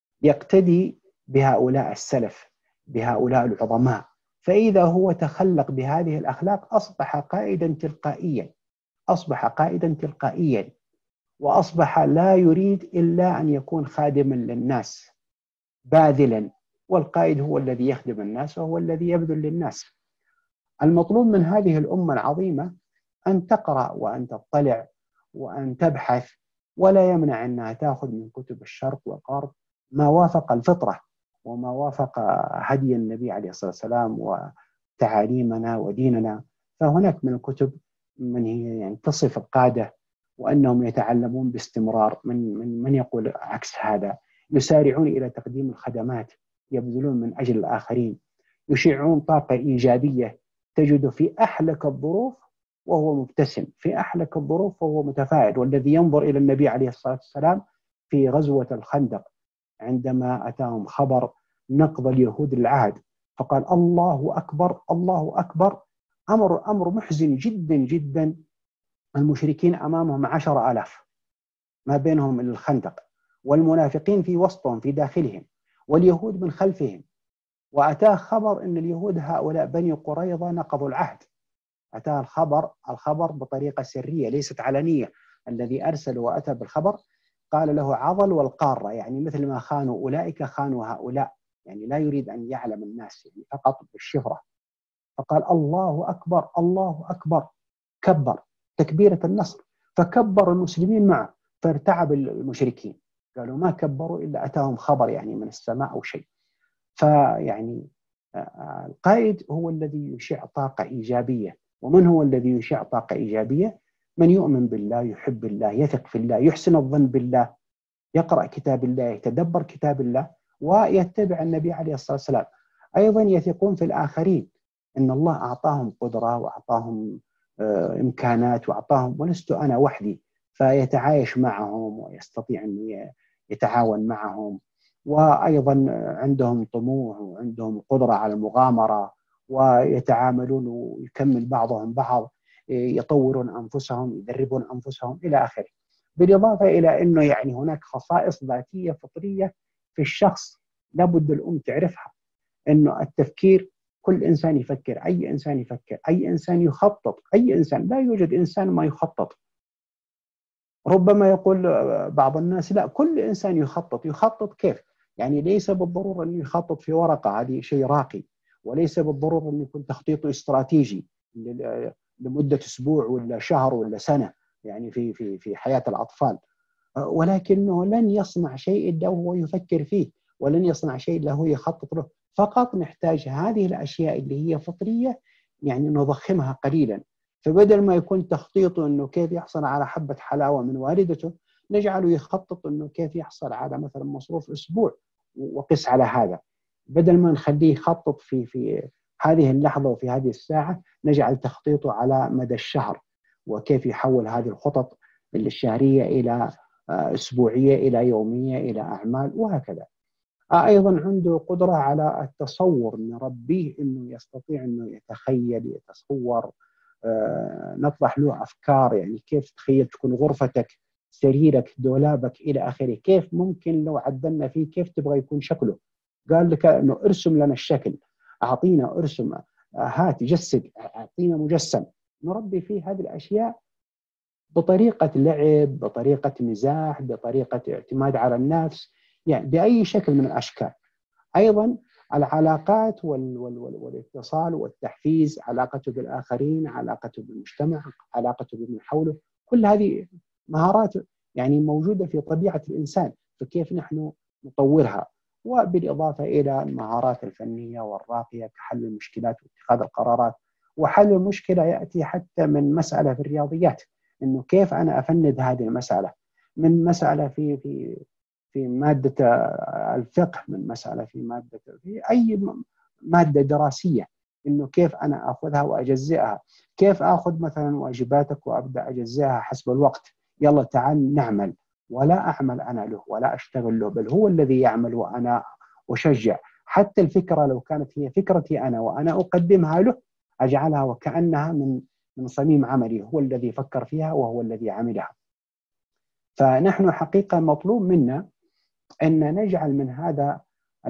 يقتدي بهؤلاء السلف، بهؤلاء العظماء. فإذا هو تخلق بهذه الأخلاق أصبح قائدا تلقائيا، أصبح قائدا تلقائيا وأصبح لا يريد إلا أن يكون خادما للناس باذلا، والقائد هو الذي يخدم الناس وهو الذي يبذل للناس. المطلوب من هذه الأمة العظيمة أن تقرأ وأن تطلع وأن تبحث، ولا يمنع أنها تأخذ من كتب الشرق والغرب ما وافق الفطرة وما وافق هدي النبي عليه الصلاة والسلام وتعاليمنا وديننا. فهناك من الكتب من هي يعني تصف القادة وأنهم يتعلمون باستمرار، من من من يقول عكس هذا، يسارعون إلى تقديم الخدمات، يبذلون من أجل الآخرين، يشعون طاقة إيجابية، تجد في أحلك الظروف وهو مبتسم، في أحلك الظروف وهو متفائل. والذي ينظر إلى النبي عليه الصلاة والسلام في غزوة الخندق عندما أتاهم خبر نقض اليهود العهد فقال الله أكبر الله أكبر، أمر أمر محزن جدا جدا. المشركين أمامهم عشر آلاف ما بينهم إلى الخندق، والمنافقين في وسطهم في داخلهم، واليهود من خلفهم. وأتاه خبر أن اليهود هؤلاء بني قريظة نقضوا العهد. أتاه الخبر الخبر بطريقة سرية ليست علنية. الذي أرسل وأتى بالخبر قال له عضل والقارة، يعني مثل ما خانوا أولئك خانوا هؤلاء، يعني لا يريد أن يعلم الناس، يعني فقط بالشفرة. فقال الله أكبر الله أكبر، كبر تكبيرة النصر، فكبر المسلمين معه، فارتعب المشركين قالوا ما كبروا إلا أتاهم خبر يعني من السماء أو شيء. فيعني القائد هو الذي يشع طاقة إيجابية. ومن هو الذي يشع طاقة إيجابية؟ من يؤمن بالله، يحب الله، يثق في الله، يحسن الظن بالله، يقرأ كتاب الله، يتدبر كتاب الله، ويتبع النبي عليه الصلاة والسلام. أيضا يثقون في الآخرين، إن الله أعطاهم قدرة وأعطاهم آه إمكانات وأعطاهم، ولست أنا وحدي، فيتعايش معهم ويستطيع أن يتعاون معهم. وأيضا عندهم طموح وعندهم قدرة على المغامرة، ويتعاملون ويكمل بعضهم بعض، يطورون أنفسهم، يدربون أنفسهم إلى آخره. بالإضافة إلى أنه يعني هناك خصائص ذاتية فطرية في الشخص لابد الأم تعرفها، أنه التفكير، كل إنسان يفكر، أي إنسان يفكر، أي إنسان يخطط، أي إنسان، لا يوجد إنسان ما يخطط. ربما يقول بعض الناس لا، كل إنسان يخطط. يخطط كيف؟ يعني ليس بالضرورة أن يخطط في ورقة، هذه شيء راقي، وليس بالضرورة أن يكون تخطيطه استراتيجي لمدة أسبوع ولا شهر ولا سنة، يعني في في في حياة الأطفال. ولكنه لن يصنع شيء إلا هو يفكر فيه، ولن يصنع شيء إلا هو يخطط له. فقط نحتاج هذه الأشياء اللي هي فطرية، يعني نضخمها قليلا. فبدل ما يكون تخطيطه أنه كيف يحصل على حبة حلاوة من والدته، نجعله يخطط أنه كيف يحصل على مثلا مصروف أسبوع وقس على هذا. بدل ما نخليه يخطط في في هذه اللحظة وفي هذه الساعة، نجعل تخطيطه على مدى الشهر، وكيف يحول هذه الخطط الشهرية إلى أسبوعية، إلى يومية، إلى أعمال، وهكذا. أيضا عنده قدرة على التصور، نربيه أنه يستطيع أنه يتخيل، يتصور، آه، نطرح له أفكار، يعني كيف تخيل تكون غرفتك، سريرك، دولابك، إلى آخره، كيف ممكن لو عدلنا فيه كيف تبغى يكون شكله. قال لك أنه ارسم لنا الشكل، أعطينا ارسم، هات جسد، أعطينا مجسم. نربي فيه هذه الأشياء بطريقة لعب، بطريقة مزاح، بطريقة اعتماد على النفس، يعني بأي شكل من الأشكال. أيضا العلاقات وال وال وال والاتصال والتحفيز، علاقته بالآخرين، علاقته بالمجتمع، علاقته بمن حوله، كل هذه مهارات يعني موجودة في طبيعة الإنسان، فكيف نحن نطورها. وبالإضافة إلى المهارات الفنية والراقية كحل المشكلات واتخاذ القرارات. وحل المشكلة يأتي حتى من مسألة في الرياضيات، إنه كيف أنا أفند هذه المسألة، من مسألة في في في مادة الفقه، من مسألة في مادة في أي مادة دراسية، إنه كيف أنا أخذها وأجزئها. كيف أخذ مثلا واجباتك وأبدأ أجزئها حسب الوقت، يلا تعال نعمل، ولا أعمل أنا له ولا أشتغل له، بل هو الذي يعمل وأنا أشجع. حتى الفكرة لو كانت هي فكرتي أنا وأنا أقدمها له، أجعلها وكأنها من من صميم عملي، هو الذي فكر فيها وهو الذي عملها. فنحن حقيقة مطلوب منا أن نجعل من هذا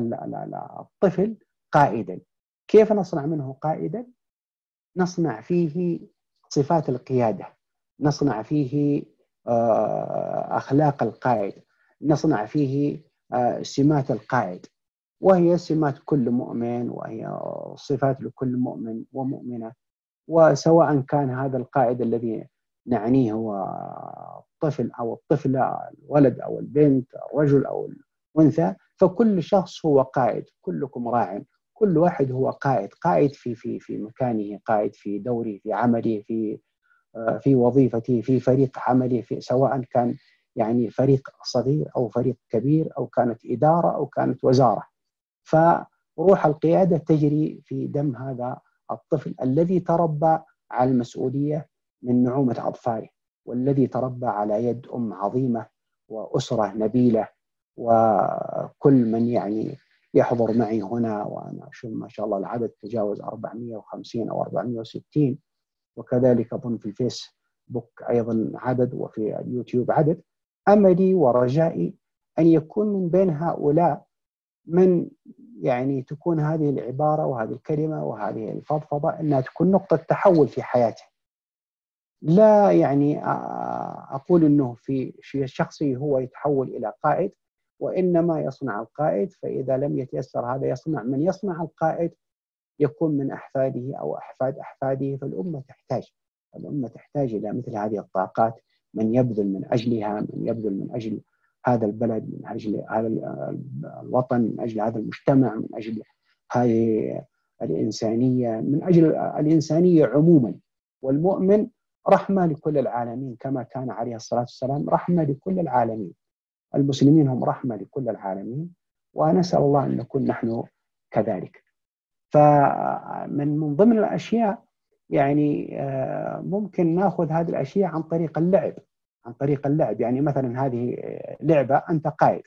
الطفل قائدا. كيف نصنع منه قائدا؟ نصنع فيه صفات القيادة، نصنع فيه أخلاق القائد، نصنع فيه سمات القائد، وهي سمات كل مؤمن، وهي صفات لكل مؤمن ومؤمنة. وسواء كان هذا القائد الذي نعنيه هو الطفل أو الطفلة، الولد أو البنت، الرجل أو الأنثى، فكل شخص هو قائد، كلكم راع، كل واحد هو قائد، قائد في في في مكانه، قائد في دوره، في عمله، في في وظيفته، في فريق عمله، في سواء كان يعني فريق صغير أو فريق كبير، أو كانت إدارة أو كانت وزارة. فروح القيادة تجري في دم هذا الطفل الذي تربى على المسؤولية من نعومة أطفاله، والذي تربى على يد أم عظيمة وأسرة نبيلة. وكل من يعني يحضر معي هنا، وأنا أشوف ما شاء الله العدد تجاوز أربعمئة وخمسين أو أربعمئة وستين، وكذلك أظن في الفيسبوك أيضا عدد، وفي اليوتيوب عدد. أملي ورجائي أن يكون من بين هؤلاء من يعني تكون هذه العبارة وهذه الكلمة وهذه الفضفضة أنها تكون نقطة تحول في حياته. لا يعني أقول أنه في شخصي هو يتحول إلى قائد، وإنما يصنع القائد. فإذا لم يتيسر هذا، يصنع من يصنع القائد يكون من أحفاده أو أحفاد أحفاده. فالأمة تحتاج الأمة تحتاج إلى مثل هذه الطاقات، من يبذل من أجلها، من يبذل من أجل هذا البلد، من أجل هذا الوطن، من أجل هذا المجتمع، من أجل هذه الإنسانية، من أجل الإنسانية عموما. والمؤمن رحمة لكل العالمين، كما كان عليه الصلاة والسلام رحمة لكل العالمين. المسلمين هم رحمة لكل العالمين، ونسأل الله أن نكون نحن كذلك. فمن من ضمن الأشياء يعني ممكن نأخذ هذه الأشياء عن طريق اللعب، عن طريق اللعب. يعني مثلا هذه لعبة، أنت قائد،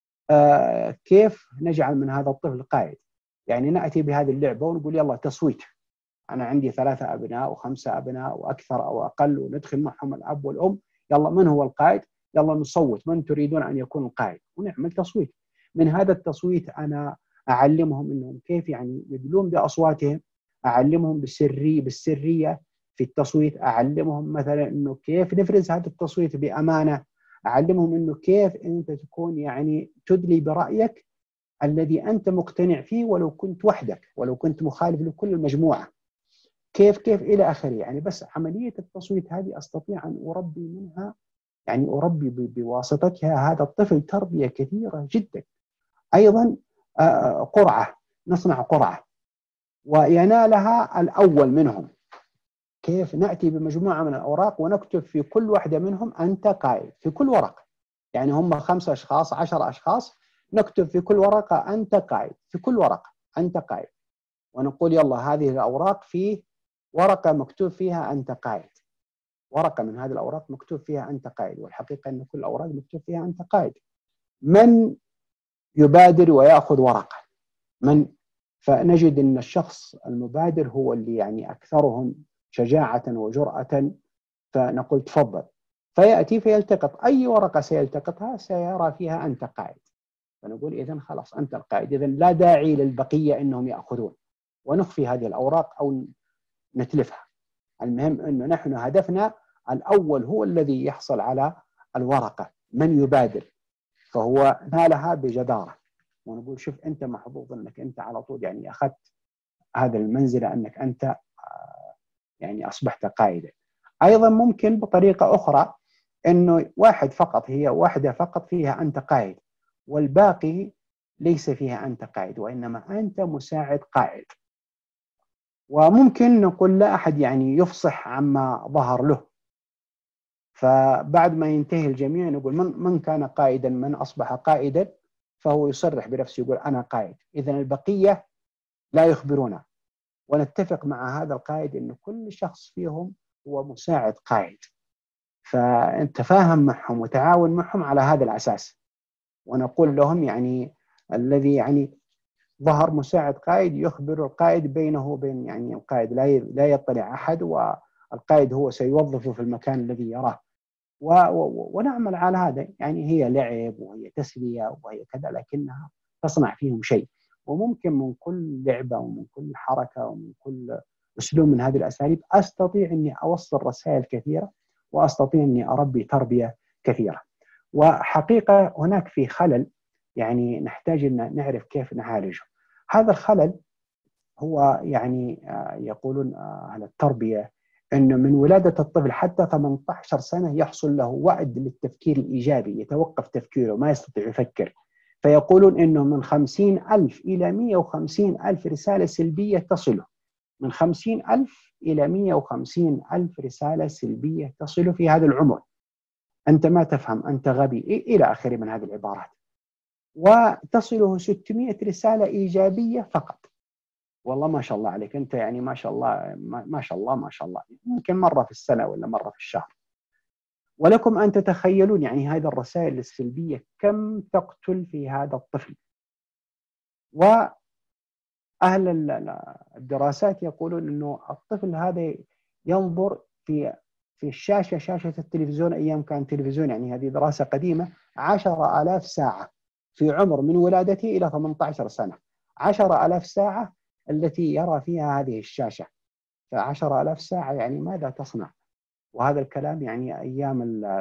كيف نجعل من هذا الطفل قائد؟ يعني نأتي بهذه اللعبة ونقول يلا تصويت، أنا عندي ثلاثة أبناء وخمسة أبناء وأكثر أو أقل، وندخل معهم الأب والأم، يلا من هو القائد؟ يلا نصوت، من تريدون أن يكون القائد؟ ونعمل تصويت. من هذا التصويت أنا أعلمهم أنهم كيف يعني يدلون بأصواتهم، أعلمهم بالسري بالسرية في التصويت، أعلمهم مثلا أنه كيف نفرز هذا التصويت بأمانة، أعلمهم أنه كيف أنت تكون يعني تدلي برأيك الذي أنت مقتنع فيه ولو كنت وحدك، ولو كنت مخالف لكل المجموعة، كيف كيف إلى آخره. يعني بس عملية التصويت هذه أستطيع أن أربي منها، يعني أربي بواسطتها هذا الطفل تربية كثيرة جدا. أيضا قرعة، نصنع قرعة وينالها الأول منهم. كيف نأتي بمجموعة من الأوراق ونكتب في كل واحدة منهم أنت قائد، في كل ورقة. يعني هم خمسة أشخاص، عشر أشخاص، نكتب في كل ورقة أنت قائد، في كل ورقة أنت قائد، ونقول يلا هذه الأوراق في ورقة مكتوب فيها أنت قائد، ورقة من هذه الأوراق مكتوب فيها أنت قائد. والحقيقة أن كل الأوراق مكتوب فيها أنت قائد. من يبادر ويأخذ ورقة؟ من؟ فنجد أن الشخص المبادر هو اللي يعني أكثرهم شجاعة وجرأة، فنقول تفضل، فيأتي فيلتقط أي ورقة سيلتقطها سيرى فيها أنت قائد، فنقول إذن خلاص أنت القائد، إذن لا داعي للبقية أنهم يأخذون، ونخفي هذه الأوراق أو نتلفها. المهم أنه نحن هدفنا الأول هو الذي يحصل على الورقة. من يبادر فهو نالها بجدارة، ونقول شوف أنت محظوظ أنك أنت على طول يعني أخذت هذا المنزلة، أنك أنت يعني أصبحت قائدا. أيضا ممكن بطريقة أخرى أنه واحد فقط، هي واحدة فقط فيها أنت قائد، والباقي ليس فيها أنت قائد وإنما أنت مساعد قائد. وممكن نقول لا أحد يعني يفصح عما ظهر له، فبعد ما ينتهي الجميع نقول من, من كان قائدا، من أصبح قائدا، فهو يصرح بنفسه يقول أنا قائد. إذن البقية لا يخبرونا، ونتفق مع هذا القائد أن كل شخص فيهم هو مساعد قائد، فأنت فاهم معهم وتعاون معهم على هذا الأساس. ونقول لهم يعني الذي يعني ظهر مساعد قائد يخبر القائد بينه وبين يعني القائد، لا لا يطلع أحد، والقائد هو سيوظفه في المكان الذي يراه. ونعمل على هذا، يعني هي لعب وهي تسلية وهي كذا، لكنها تصنع فيهم شيء. وممكن من كل لعبة ومن كل حركة ومن كل أسلوب من هذه الأساليب أستطيع أني أوصل رسائل كثيرة، وأستطيع أني أربي تربية كثيرة. وحقيقة هناك في خلل يعني نحتاج أن نعرف كيف نعالجه. هذا الخلل هو يعني يقولون أهل التربية أنه من ولادة الطفل حتى ثمانية عشر سنة يحصل له وعد للتفكير الإيجابي، يتوقف تفكيره، ما يستطيع يفكر. فيقولون أنه من خمسين ألف إلى مئة وخمسين ألف رسالة سلبية تصله، من خمسين ألف إلى مئة وخمسين ألف رسالة سلبية تصله في هذا العمر. أنت ما تفهم، أنت غبي، إلى آخره من هذه العبارات. وتصله ستمئة رسالة إيجابية فقط. والله ما شاء الله عليك أنت، يعني ما شاء الله ما شاء الله ما شاء الله، ممكن مرة في السنة ولا مرة في الشهر. ولكم أن تتخيلون يعني هذه الرسائل السلبية كم تقتل في هذا الطفل. وأهل الدراسات يقولون أنه الطفل هذا ينظر في في الشاشة، شاشة التلفزيون، أيام كان تلفزيون، يعني هذه دراسة قديمة، عشرة آلاف ساعة في عمر من ولادته إلى ثمانية عشر سنة، عشرة آلاف ساعة التي يرى فيها هذه الشاشة. فعشرة آلاف ساعة يعني ماذا تصنع؟ وهذا الكلام يعني أيام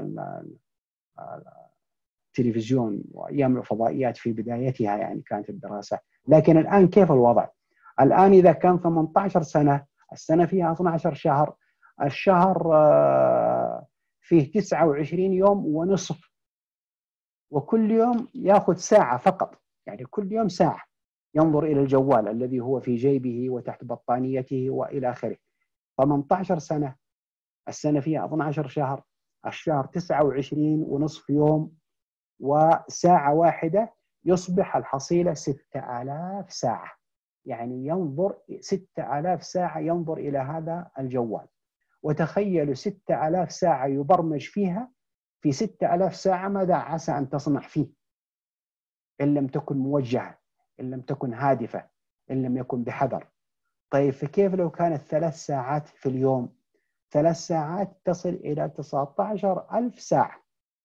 التلفزيون وأيام الفضائيات في بدايتها يعني كانت الدراسة. لكن الآن كيف الوضع؟ الآن إذا كان ثمانية عشر سنة، السنة فيها اثنا عشر شهر، الشهر فيه تسعة وعشرين يوم ونصف، وكل يوم يأخذ ساعة فقط، يعني كل يوم ساعة ينظر إلى الجوال الذي هو في جيبه وتحت بطانيته وإلى آخره. ثمانية عشر سنة، السنة فيها اثني عشر شهر، الشهر تسعة وعشرين ونصف يوم وساعة واحدة، يصبح الحصيلة ستة آلاف ساعة. يعني ينظر ستة آلاف ساعة ينظر إلى هذا الجوال. وتخيلوا ستة آلاف ساعة يبرمج فيها، في ستة آلاف ساعة ماذا عسى أن تصنع فيه إن لم تكن موجهة، إن لم تكن هادفة، إن لم يكن بحذر. طيب فكيف لو كانت ثلاث ساعات في اليوم؟ ثلاث ساعات تصل إلى تسعة عشر ألف ساعة.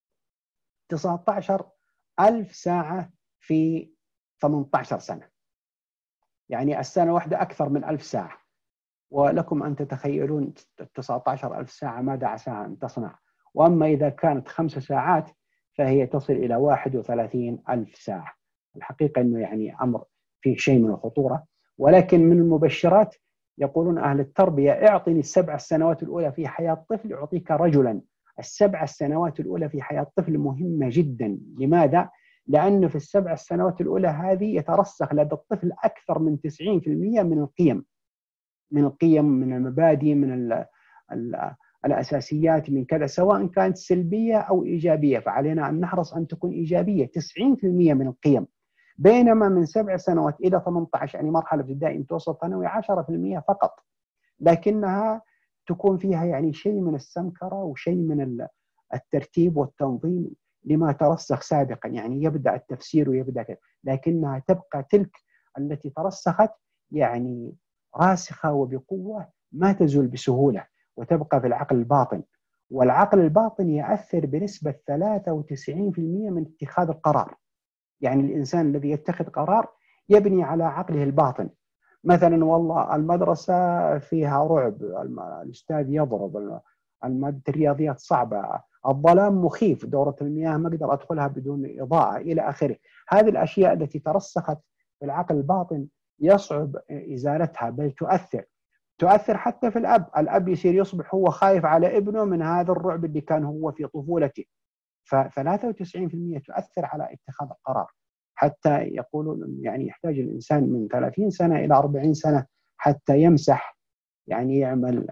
تسعة عشر ألف ساعة في ثمانية عشر سنة، يعني السنة واحدة أكثر من ألف ساعة. ولكم أن تتخيلون تسعة عشر ألف ساعة ماذا عساها أن تصنع. وأما إذا كانت خمس ساعات فهي تصل إلى واحد وثلاثين ألف ساعة. الحقيقة أنه يعني أمر فيه شيء من الخطورة. ولكن من المبشرات يقولون أهل التربية: اعطني السبع السنوات الأولى في حياة طفل أعطيك رجلا. السبع السنوات الأولى في حياة طفل مهمة جدا. لماذا؟ لأنه في السبع السنوات الأولى هذه يترسخ لدى الطفل أكثر من تسعين بالمئة من القيم، من القيم، من المبادئ، من ال ال الأساسيات، من كذا، سواء كانت سلبية أو إيجابية. فعلينا أن نحرص أن تكون إيجابية. تسعين بالمئة من القيم. بينما من سبع سنوات إلى ثمانية عشر، يعني مرحلة ابتدائي متوسط ثانوي، عشرة بالمئة فقط. لكنها تكون فيها يعني شيء من السمكرة وشيء من الترتيب والتنظيم لما ترسخ سابقا. يعني يبدأ التفسير ويبدأ كذا، لكنها تبقى تلك التي ترسخت يعني راسخة وبقوة، ما تزول بسهولة، وتبقى في العقل الباطن. والعقل الباطن يأثر بنسبة ثلاثة وتسعين بالمئة من اتخاذ القرار. يعني الإنسان الذي يتخذ قرار يبني على عقله الباطن. مثلا والله المدرسة فيها رعب، الأستاذ يضرب، المادة الرياضيات صعبة، الظلام مخيف، دورة المياه ما أقدر أدخلها بدون إضاءة، إلى آخره. هذه الأشياء التي ترسخت في العقل الباطن يصعب إزالتها، بل تؤثر تؤثر حتى في الأب. الأب يصير يصبح هو خايف على ابنه من هذا الرعب اللي كان هو في طفولته. ف ثلاثة وتسعين بالمئة تؤثر على اتخاذ القرار. حتى يقولون يعني يحتاج الإنسان من ثلاثين سنة إلى أربعين سنة حتى يمسح، يعني يعمل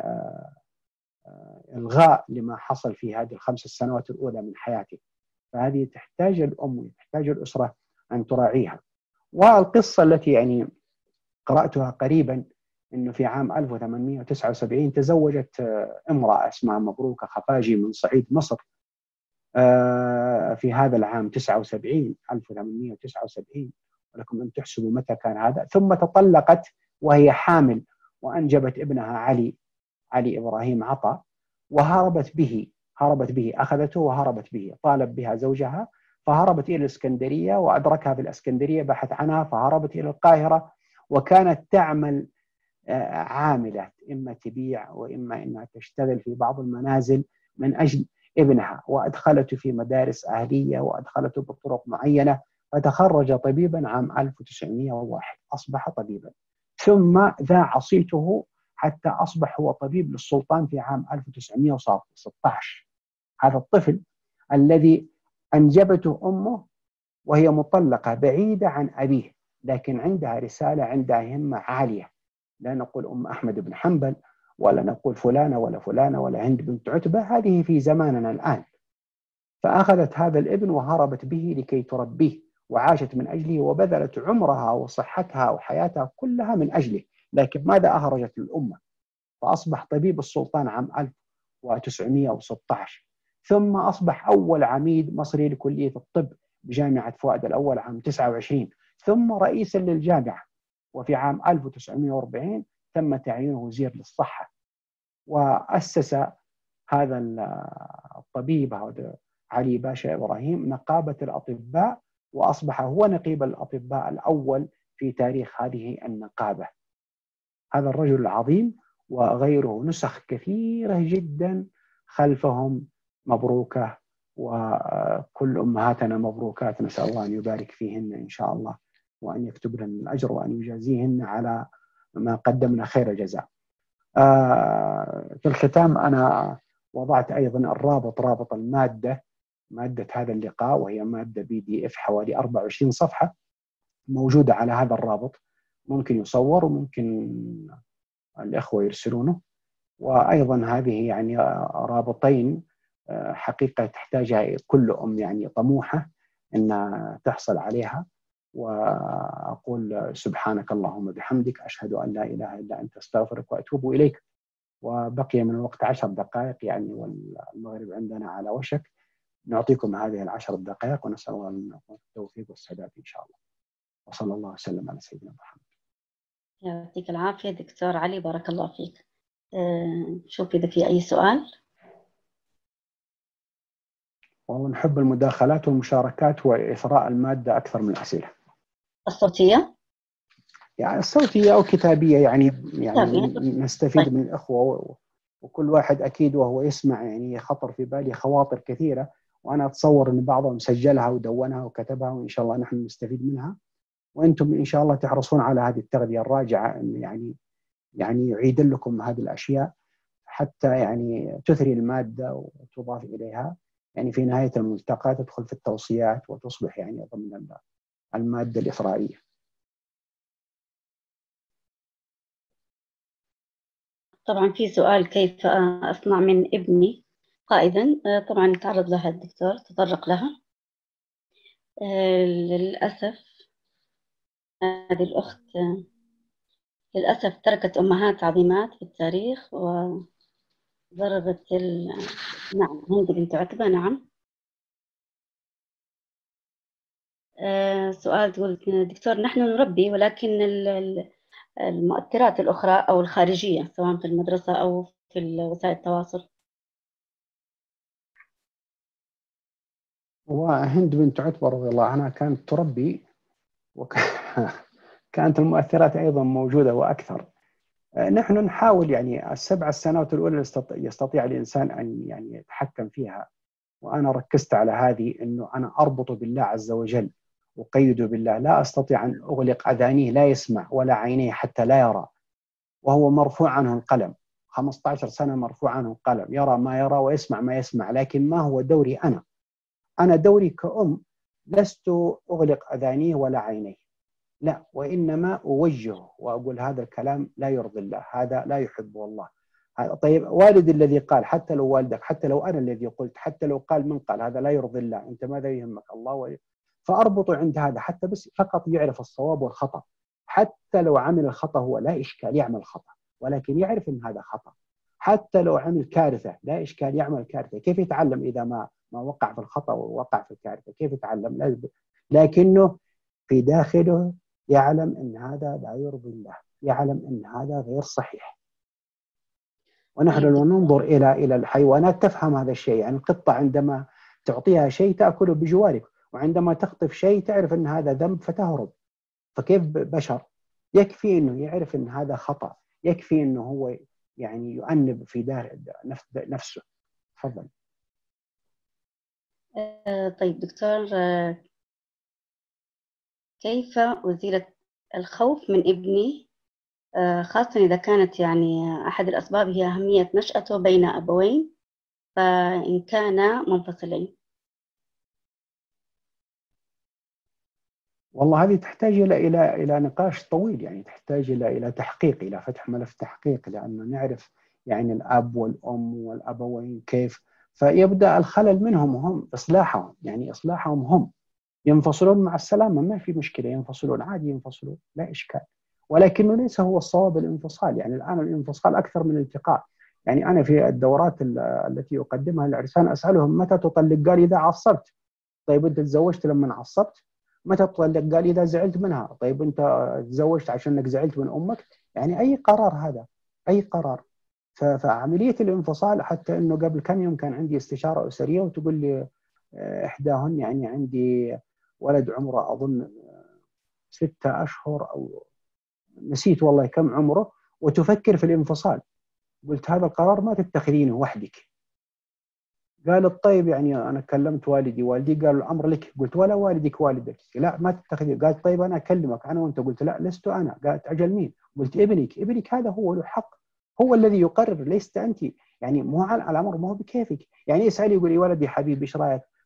إلغاء لما حصل في هذه الخمس السنوات الأولى من حياته. فهذه تحتاج الأم وتحتاج الأسرة أن تراعيها. والقصة التي يعني قرأتها قريبا، أنه في عام ألف وثمانمئة وتسعة وسبعين تزوجت امرأة اسمها مبروكة خفاجي من صعيد مصر في هذا العام تسعة وسبعين، ألف وثمانمئة وتسعة وسبعين، ولكم أن تحسبوا متى كان هذا. ثم تطلقت وهي حامل، وأنجبت ابنها علي علي إبراهيم عطا، وهربت به هربت به أخذته وهربت به. طالب بها زوجها فهربت إلى الإسكندرية، وأدركها في الإسكندرية، بحث عنها فهربت إلى القاهرة. وكانت تعمل عاملة، إما تبيع وإما إنها تشتغل في بعض المنازل من أجل ابنها، وأدخلته في مدارس أهلية وأدخلته بطرق معينة. فتخرج طبيبا عام ألف وتسعمئة وواحد، أصبح طبيبا. ثم ذاع صيته حتى أصبح هو طبيب للسلطان في عام ألف وتسعمئة وستة عشر. هذا الطفل الذي أنجبته أمه وهي مطلقة بعيدة عن أبيه، لكن عندها رسالة، عندها همة عالية. لا نقول أم أحمد بن حنبل، ولا نقول فلانة ولا فلانة ولا هند بنت عتبة، هذه في زماننا الآن. فأخذت هذا الابن وهربت به لكي تربيه، وعاشت من أجله، وبذلت عمرها وصحتها وحياتها كلها من أجله. لكن ماذا أهرجت الأمة؟ فأصبح طبيب السلطان عام ألف وتسعمئة وستة عشر. ثم أصبح أول عميد مصري لكلية الطب بجامعة فؤاد الأول عام تسعة وعشرين، ثم رئيسا للجامعة. وفي عام ألف وتسعمئة وأربعين تم تعيينه وزير للصحة. وأسس هذا الطبيب علي باشا إبراهيم نقابة الأطباء، وأصبح هو نقيب الأطباء الأول في تاريخ هذه النقابة. هذا الرجل العظيم وغيره نسخ كثيرة جدا خلفهم مبروكة، وكل أمهاتنا مبروكات، نسأل الله أن يبارك فيهن إن شاء الله، وأن يكتب لنا الأجر، وأن يجازيهن على ما قدمنا خير جزاء. آه في الختام أنا وضعت أيضا الرابط، رابط المادة مادة هذا اللقاء، وهي مادة بي دي اف حوالي أربعة وعشرين صفحة، موجودة على هذا الرابط، ممكن يصور وممكن الإخوة يرسلونه. وأيضا هذه يعني رابطين حقيقة تحتاجها كل أم يعني طموحة أن تحصل عليها. وأقول سبحانك اللهم بحمدك، أشهد أن لا إله إلا أنت، أستغفرك وأتوب إليك. وبقي من الوقت عشر دقائق يعني، والمغرب عندنا على وشك. نعطيكم هذه العشر دقائق ونسأل الله لنا التوفيق والسداد إن شاء الله. وصلى الله وسلم على سيدنا محمد. يعطيك العافية دكتور علي، بارك الله فيك. أه شوف إذا في أي سؤال. والله نحب المداخلات والمشاركات وإثراء المادة أكثر من الأسئلة. الصوتية؟ يعني الصوتية أو كتابية، يعني يعني كتابية. نستفيد طيب. من الأخوة، وكل واحد أكيد وهو يسمع يعني خطر في بالي خواطر كثيرة، وأنا أتصور أن بعضهم سجلها ودونها وكتبها، وإن شاء الله نحن نستفيد منها، وأنتم إن شاء الله تحرصون على هذه التغذية الراجعة، أن يعني يعني يعيد لكم هذه الأشياء حتى يعني تثري المادة وتضاف إليها، يعني في نهاية الملتقى تدخل في التوصيات وتصبح يعني ضمن المادة الإثرائية. طبعا في سؤال، كيف أصنع من ابني قائدا؟ طبعا تعرض لها الدكتور، تطرق لها. للأسف هذه الأخت للأسف تركت أمهات عظيمات في التاريخ وضربت ال... نعم، هند بنت عتبة. نعم. أه سؤال تقول دكتور، نحن نربي ولكن المؤثرات الأخرى أو الخارجية سواء في المدرسة أو في وسائل التواصل. وهند بنت عتبة رضي الله عنها كانت تربي، وكانت المؤثرات أيضا موجودة وأكثر. نحن نحاول يعني السبع السنوات الأولى يستطيع الإنسان أن يعني يتحكم فيها، وأنا ركزت على هذه، أنه أنا أربط بالله عز وجل وقيده بالله، لا أستطيع أن أغلق أذانيه لا يسمع ولا عينيه حتى لا يرى، وهو مرفوع عنه القلم، خمسة عشر سنة مرفوع عنه القلم، يرى ما يرى ويسمع ما يسمع. لكن ما هو دوري أنا؟ أنا دوري كأم لست أغلق أذانيه ولا عينيه، لا، وإنما أوجهه وأقول هذا الكلام لا يرضي الله، هذا لا يحبه الله. طيب والدي الذي قال، حتى لو والدك، حتى لو أنا الذي قلت، حتى لو قال من قال هذا لا يرضي الله، أنت ماذا يهمك الله و... فأربطه عند هذا حتى بس فقط يعرف الصواب والخطأ، حتى لو عمل الخطأ هو لا إشكال يعمل خطأ، ولكن يعرف أن هذا خطأ. حتى لو عمل كارثة لا إشكال يعمل كارثة. كيف يتعلم إذا ما ما وقع في الخطأ ووقع في الكارثة؟ كيف يتعلم؟ لكنه في داخله يعلم أن هذا لا يرضي الله، يعلم أن هذا غير صحيح. ونحن لو ننظر إلى إلى الحيوانات تفهم هذا الشيء، يعني القطة عندما تعطيها شيء تأكله بجوارك، وعندما تخطف شيء تعرف أن هذا ذنب فتهرب. فكيف بشر؟ يكفي أنه يعرف أن هذا خطأ، يكفي أنه هو يعني يؤنب في داخل نفسه. تفضل. آه طيب دكتور، آه كيف أزيل الخوف من ابني، آه خاصة إذا كانت يعني أحد الأسباب هي أهمية نشأته بين أبوين فإن كانا منفصلين؟ والله هذه تحتاج إلى إلى إلى نقاش طويل، يعني تحتاج إلى إلى تحقيق، إلى فتح ملف تحقيق، لأنه نعرف يعني الأب والأم والأبوين كيف، فيبدأ الخلل منهم هم إصلاحهم، يعني إصلاحهم هم. ينفصلون مع السلامة ما في مشكلة، ينفصلون عادي، ينفصلون لا إشكال، ولكنه ليس هو الصواب الانفصال. يعني الآن الانفصال أكثر من الالتقاء. يعني أنا في الدورات التي أقدمها للعرسان أسألهم متى تطلق؟ قال إذا عصبت. طيب أنت تزوجت لما عصبت؟ متى تطلق؟ قال إذا زعلت منها. طيب أنت تزوجت عشانك زعلت من أمك؟ يعني أي قرار هذا، أي قرار. فعملية الانفصال، حتى أنه قبل كم يوم كان عندي استشارة أسرية وتقول لي إحداهن يعني عندي ولد عمره أظن ستة أشهر أو نسيت والله كم عمره، وتفكر في الانفصال. قلت هذا القرار ما تتخذينه وحدك. قالت طيب يعني أنا كلمت والدي، والدي قال الأمر لك. قلت ولا والدك والدك، لا ما تتخذي. قالت طيب أنا أكلمك أنا وأنت. قلت لا لست أنا. قالت أجل مين؟ قلت ابنك. ابنك هذا هو له حق، هو الذي يقرر ليست أنت. يعني مو على الأمر ما هو بكيفك. يعني يسأل يقول لي ولدي حبيبي إيش رأيك؟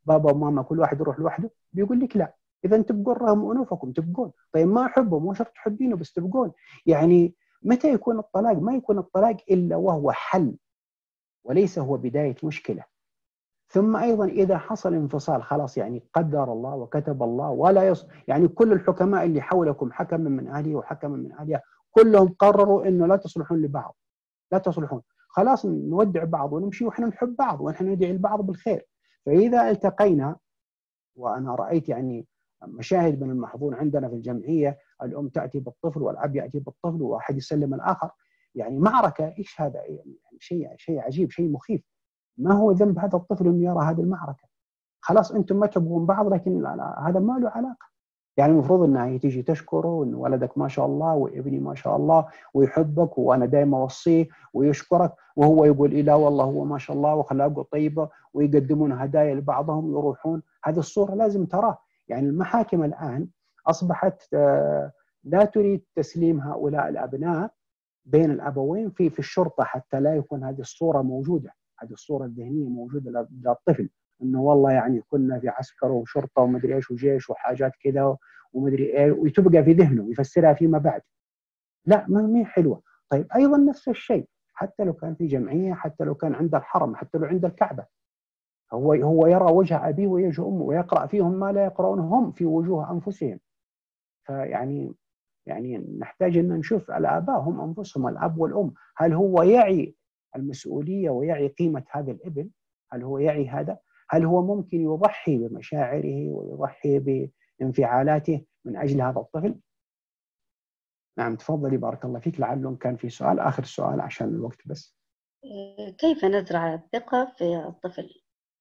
بابا وماما كل واحد يروح لوحده؟ بيقول لك لا. اذا تبقون رغم انوفكم تبقون. طيب ما احبه، مو شرط تحبينه بس تبقون. يعني متى يكون الطلاق؟ ما يكون الطلاق الا وهو حل وليس هو بدايه مشكله. ثم ايضا اذا حصل انفصال خلاص، يعني قدر الله وكتب الله ولا يص... يعني كل الحكماء اللي حولكم، حكما من اهله وحكما من اهلها، كلهم قرروا انه لا تصلحون لبعض، لا تصلحون، خلاص نودع بعض ونمشي ونحن نحب بعض ونحن ندعي البعض بالخير. فاذا التقينا، وانا رايت يعني مشاهد من المحظون عندنا في الجمعيه، الام تاتي بالطفل والاب ياتي بالطفل وواحد يسلم الاخر، يعني معركه. ايش هذا؟ يعني شيء شيء عجيب، شيء مخيف. ما هو ذنب هذا الطفل انه يرى هذه المعركه؟ خلاص انتم ما تبغون بعض، لكن لا لا هذا ما له علاقه. يعني المفروض انها هي تيجي تشكره ان ولدك ما شاء الله وابني ما شاء الله ويحبك وانا دائما اوصيه ويشكرك، وهو يقول إيه لا والله هو ما شاء الله واخلاقه طيبه، ويقدمون هدايا لبعضهم ويروحون. هذه الصوره لازم تراه. يعني المحاكم الان اصبحت لا تريد تسليم هؤلاء الابناء بين الابوين في في الشرطه، حتى لا يكون هذه الصوره موجوده، هذه الصوره الذهنيه موجوده للطفل، انه والله يعني كنا في عسكر وشرطه ومدري ايش وجيش وحاجات كذا ومدري ايه، وتبقى في ذهنه ويفسرها فيما بعد. لا، ما هي حلوه. طيب ايضا نفس الشيء، حتى لو كان في جمعيه، حتى لو كان عند الحرم، حتى لو عند الكعبه، هو هو يرى وجه ابيه ووجه امه ويقرا فيهم ما لا يقرؤونه هم في وجوه انفسهم. فيعني يعني نحتاج ان نشوف الاباء هم انفسهم، الاب والام، هل هو يعي المسؤوليه ويعي قيمه هذا الابن؟ هل هو يعي هذا؟ هل هو ممكن يضحي بمشاعره ويضحي بانفعالاته من اجل هذا الطفل؟ نعم تفضلي بارك الله فيك. لعله كان في سؤال، اخر سؤال عشان الوقت بس. كيف نزرع الثقة في الطفل؟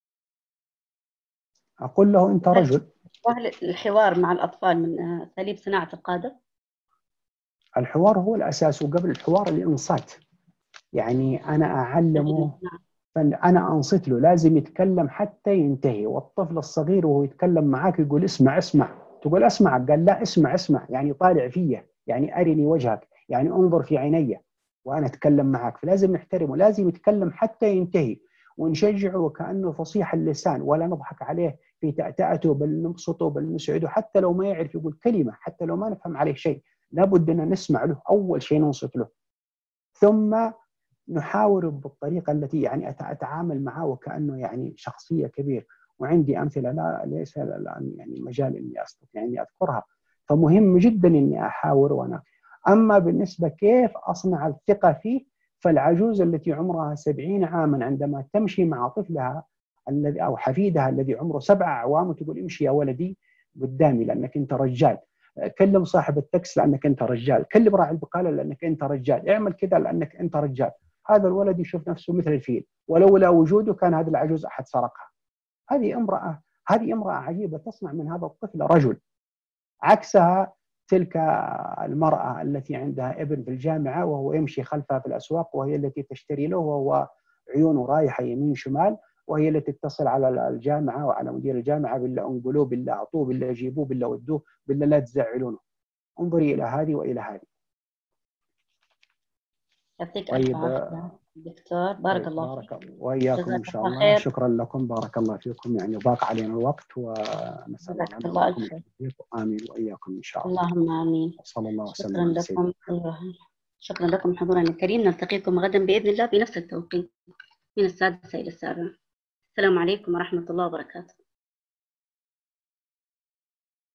اقول له انت رجل. وهل الحوار مع الأطفال من أساليب صناعة القادة؟ الحوار هو الأساس، وقبل الحوار الإنصات. يعني أنا أعلمه، فأنا أنصت له، لازم يتكلم حتى ينتهي. والطفل الصغير وهو يتكلم معاك يقول اسمع اسمع، تقول أسمعك، قال لا اسمع اسمع، يعني طالع فيا، يعني أرني وجهك، يعني انظر في عيني وأنا أتكلم معك. فلازم نحترمه، لازم يتكلم حتى ينتهي، ونشجعه وكأنه فصيح اللسان، ولا نضحك عليه في تأتأته، بل نبسطه بل نسعده، حتى لو ما يعرف يقول كلمة، حتى لو ما نفهم عليه شيء، لابد أن نسمع له. أول شيء ننصت له، ثم نحاور بالطريقة التي يعني أتعامل معه وكأنه يعني شخصية كبير. وعندي أمثلة لا ليس الآن يعني مجال إني أستطيع إني أذكرها. فمهم جدا إني أحاور. وأنا أما بالنسبة كيف أصنع الثقة فيه، فالعجوز التي عمرها سبعين عاما عندما تمشي مع طفلها الذي أو حفيدها الذي عمره سبع أعوام وتقول امشي يا ولدي قدامي لأنك أنت رجال، كلم صاحب التاكس لأنك أنت رجال، كلم راعي البقالة لأنك أنت رجال، اعمل كذا لأنك أنت رجال، هذا الولد يشوف نفسه مثل الفيل، ولولا وجوده كان هذا العجوز أحد سرقها. هذه امرأة هذه امرأة عجيبة تصنع من هذا الطفل رجل. عكسها تلك المرأة التي عندها ابن في الجامعة وهو يمشي خلفها في الأسواق، وهي التي تشتري له وهو عيونه رايحة يمين شمال، وهي التي تتصل على الجامعة وعلى مدير الجامعة بالله انقلوه، بالله أعطوه، بالله جيبوه، بالله ودوه، بالله لا تزعلونه. انظري إلى هذه وإلى هذه. يعطيك ألف عافية دكتور، بارك الله بارك فيك. وإياكم إن شاء الله. خير. شكرا لكم، بارك الله فيكم. يعني ضاق علينا الوقت ونسأل الله لنا الله ولكم التوفيق. آمين وإياكم إن شاء الله. اللهم آمين. صلى الله وسلم شكرا على لكم. سيدنا. أيوه. شكرا لكم حضورنا الكريم، نلتقيكم غدا بإذن الله بنفس التوقيت من السادسة إلى السابعة. السلام عليكم ورحمة الله وبركاته.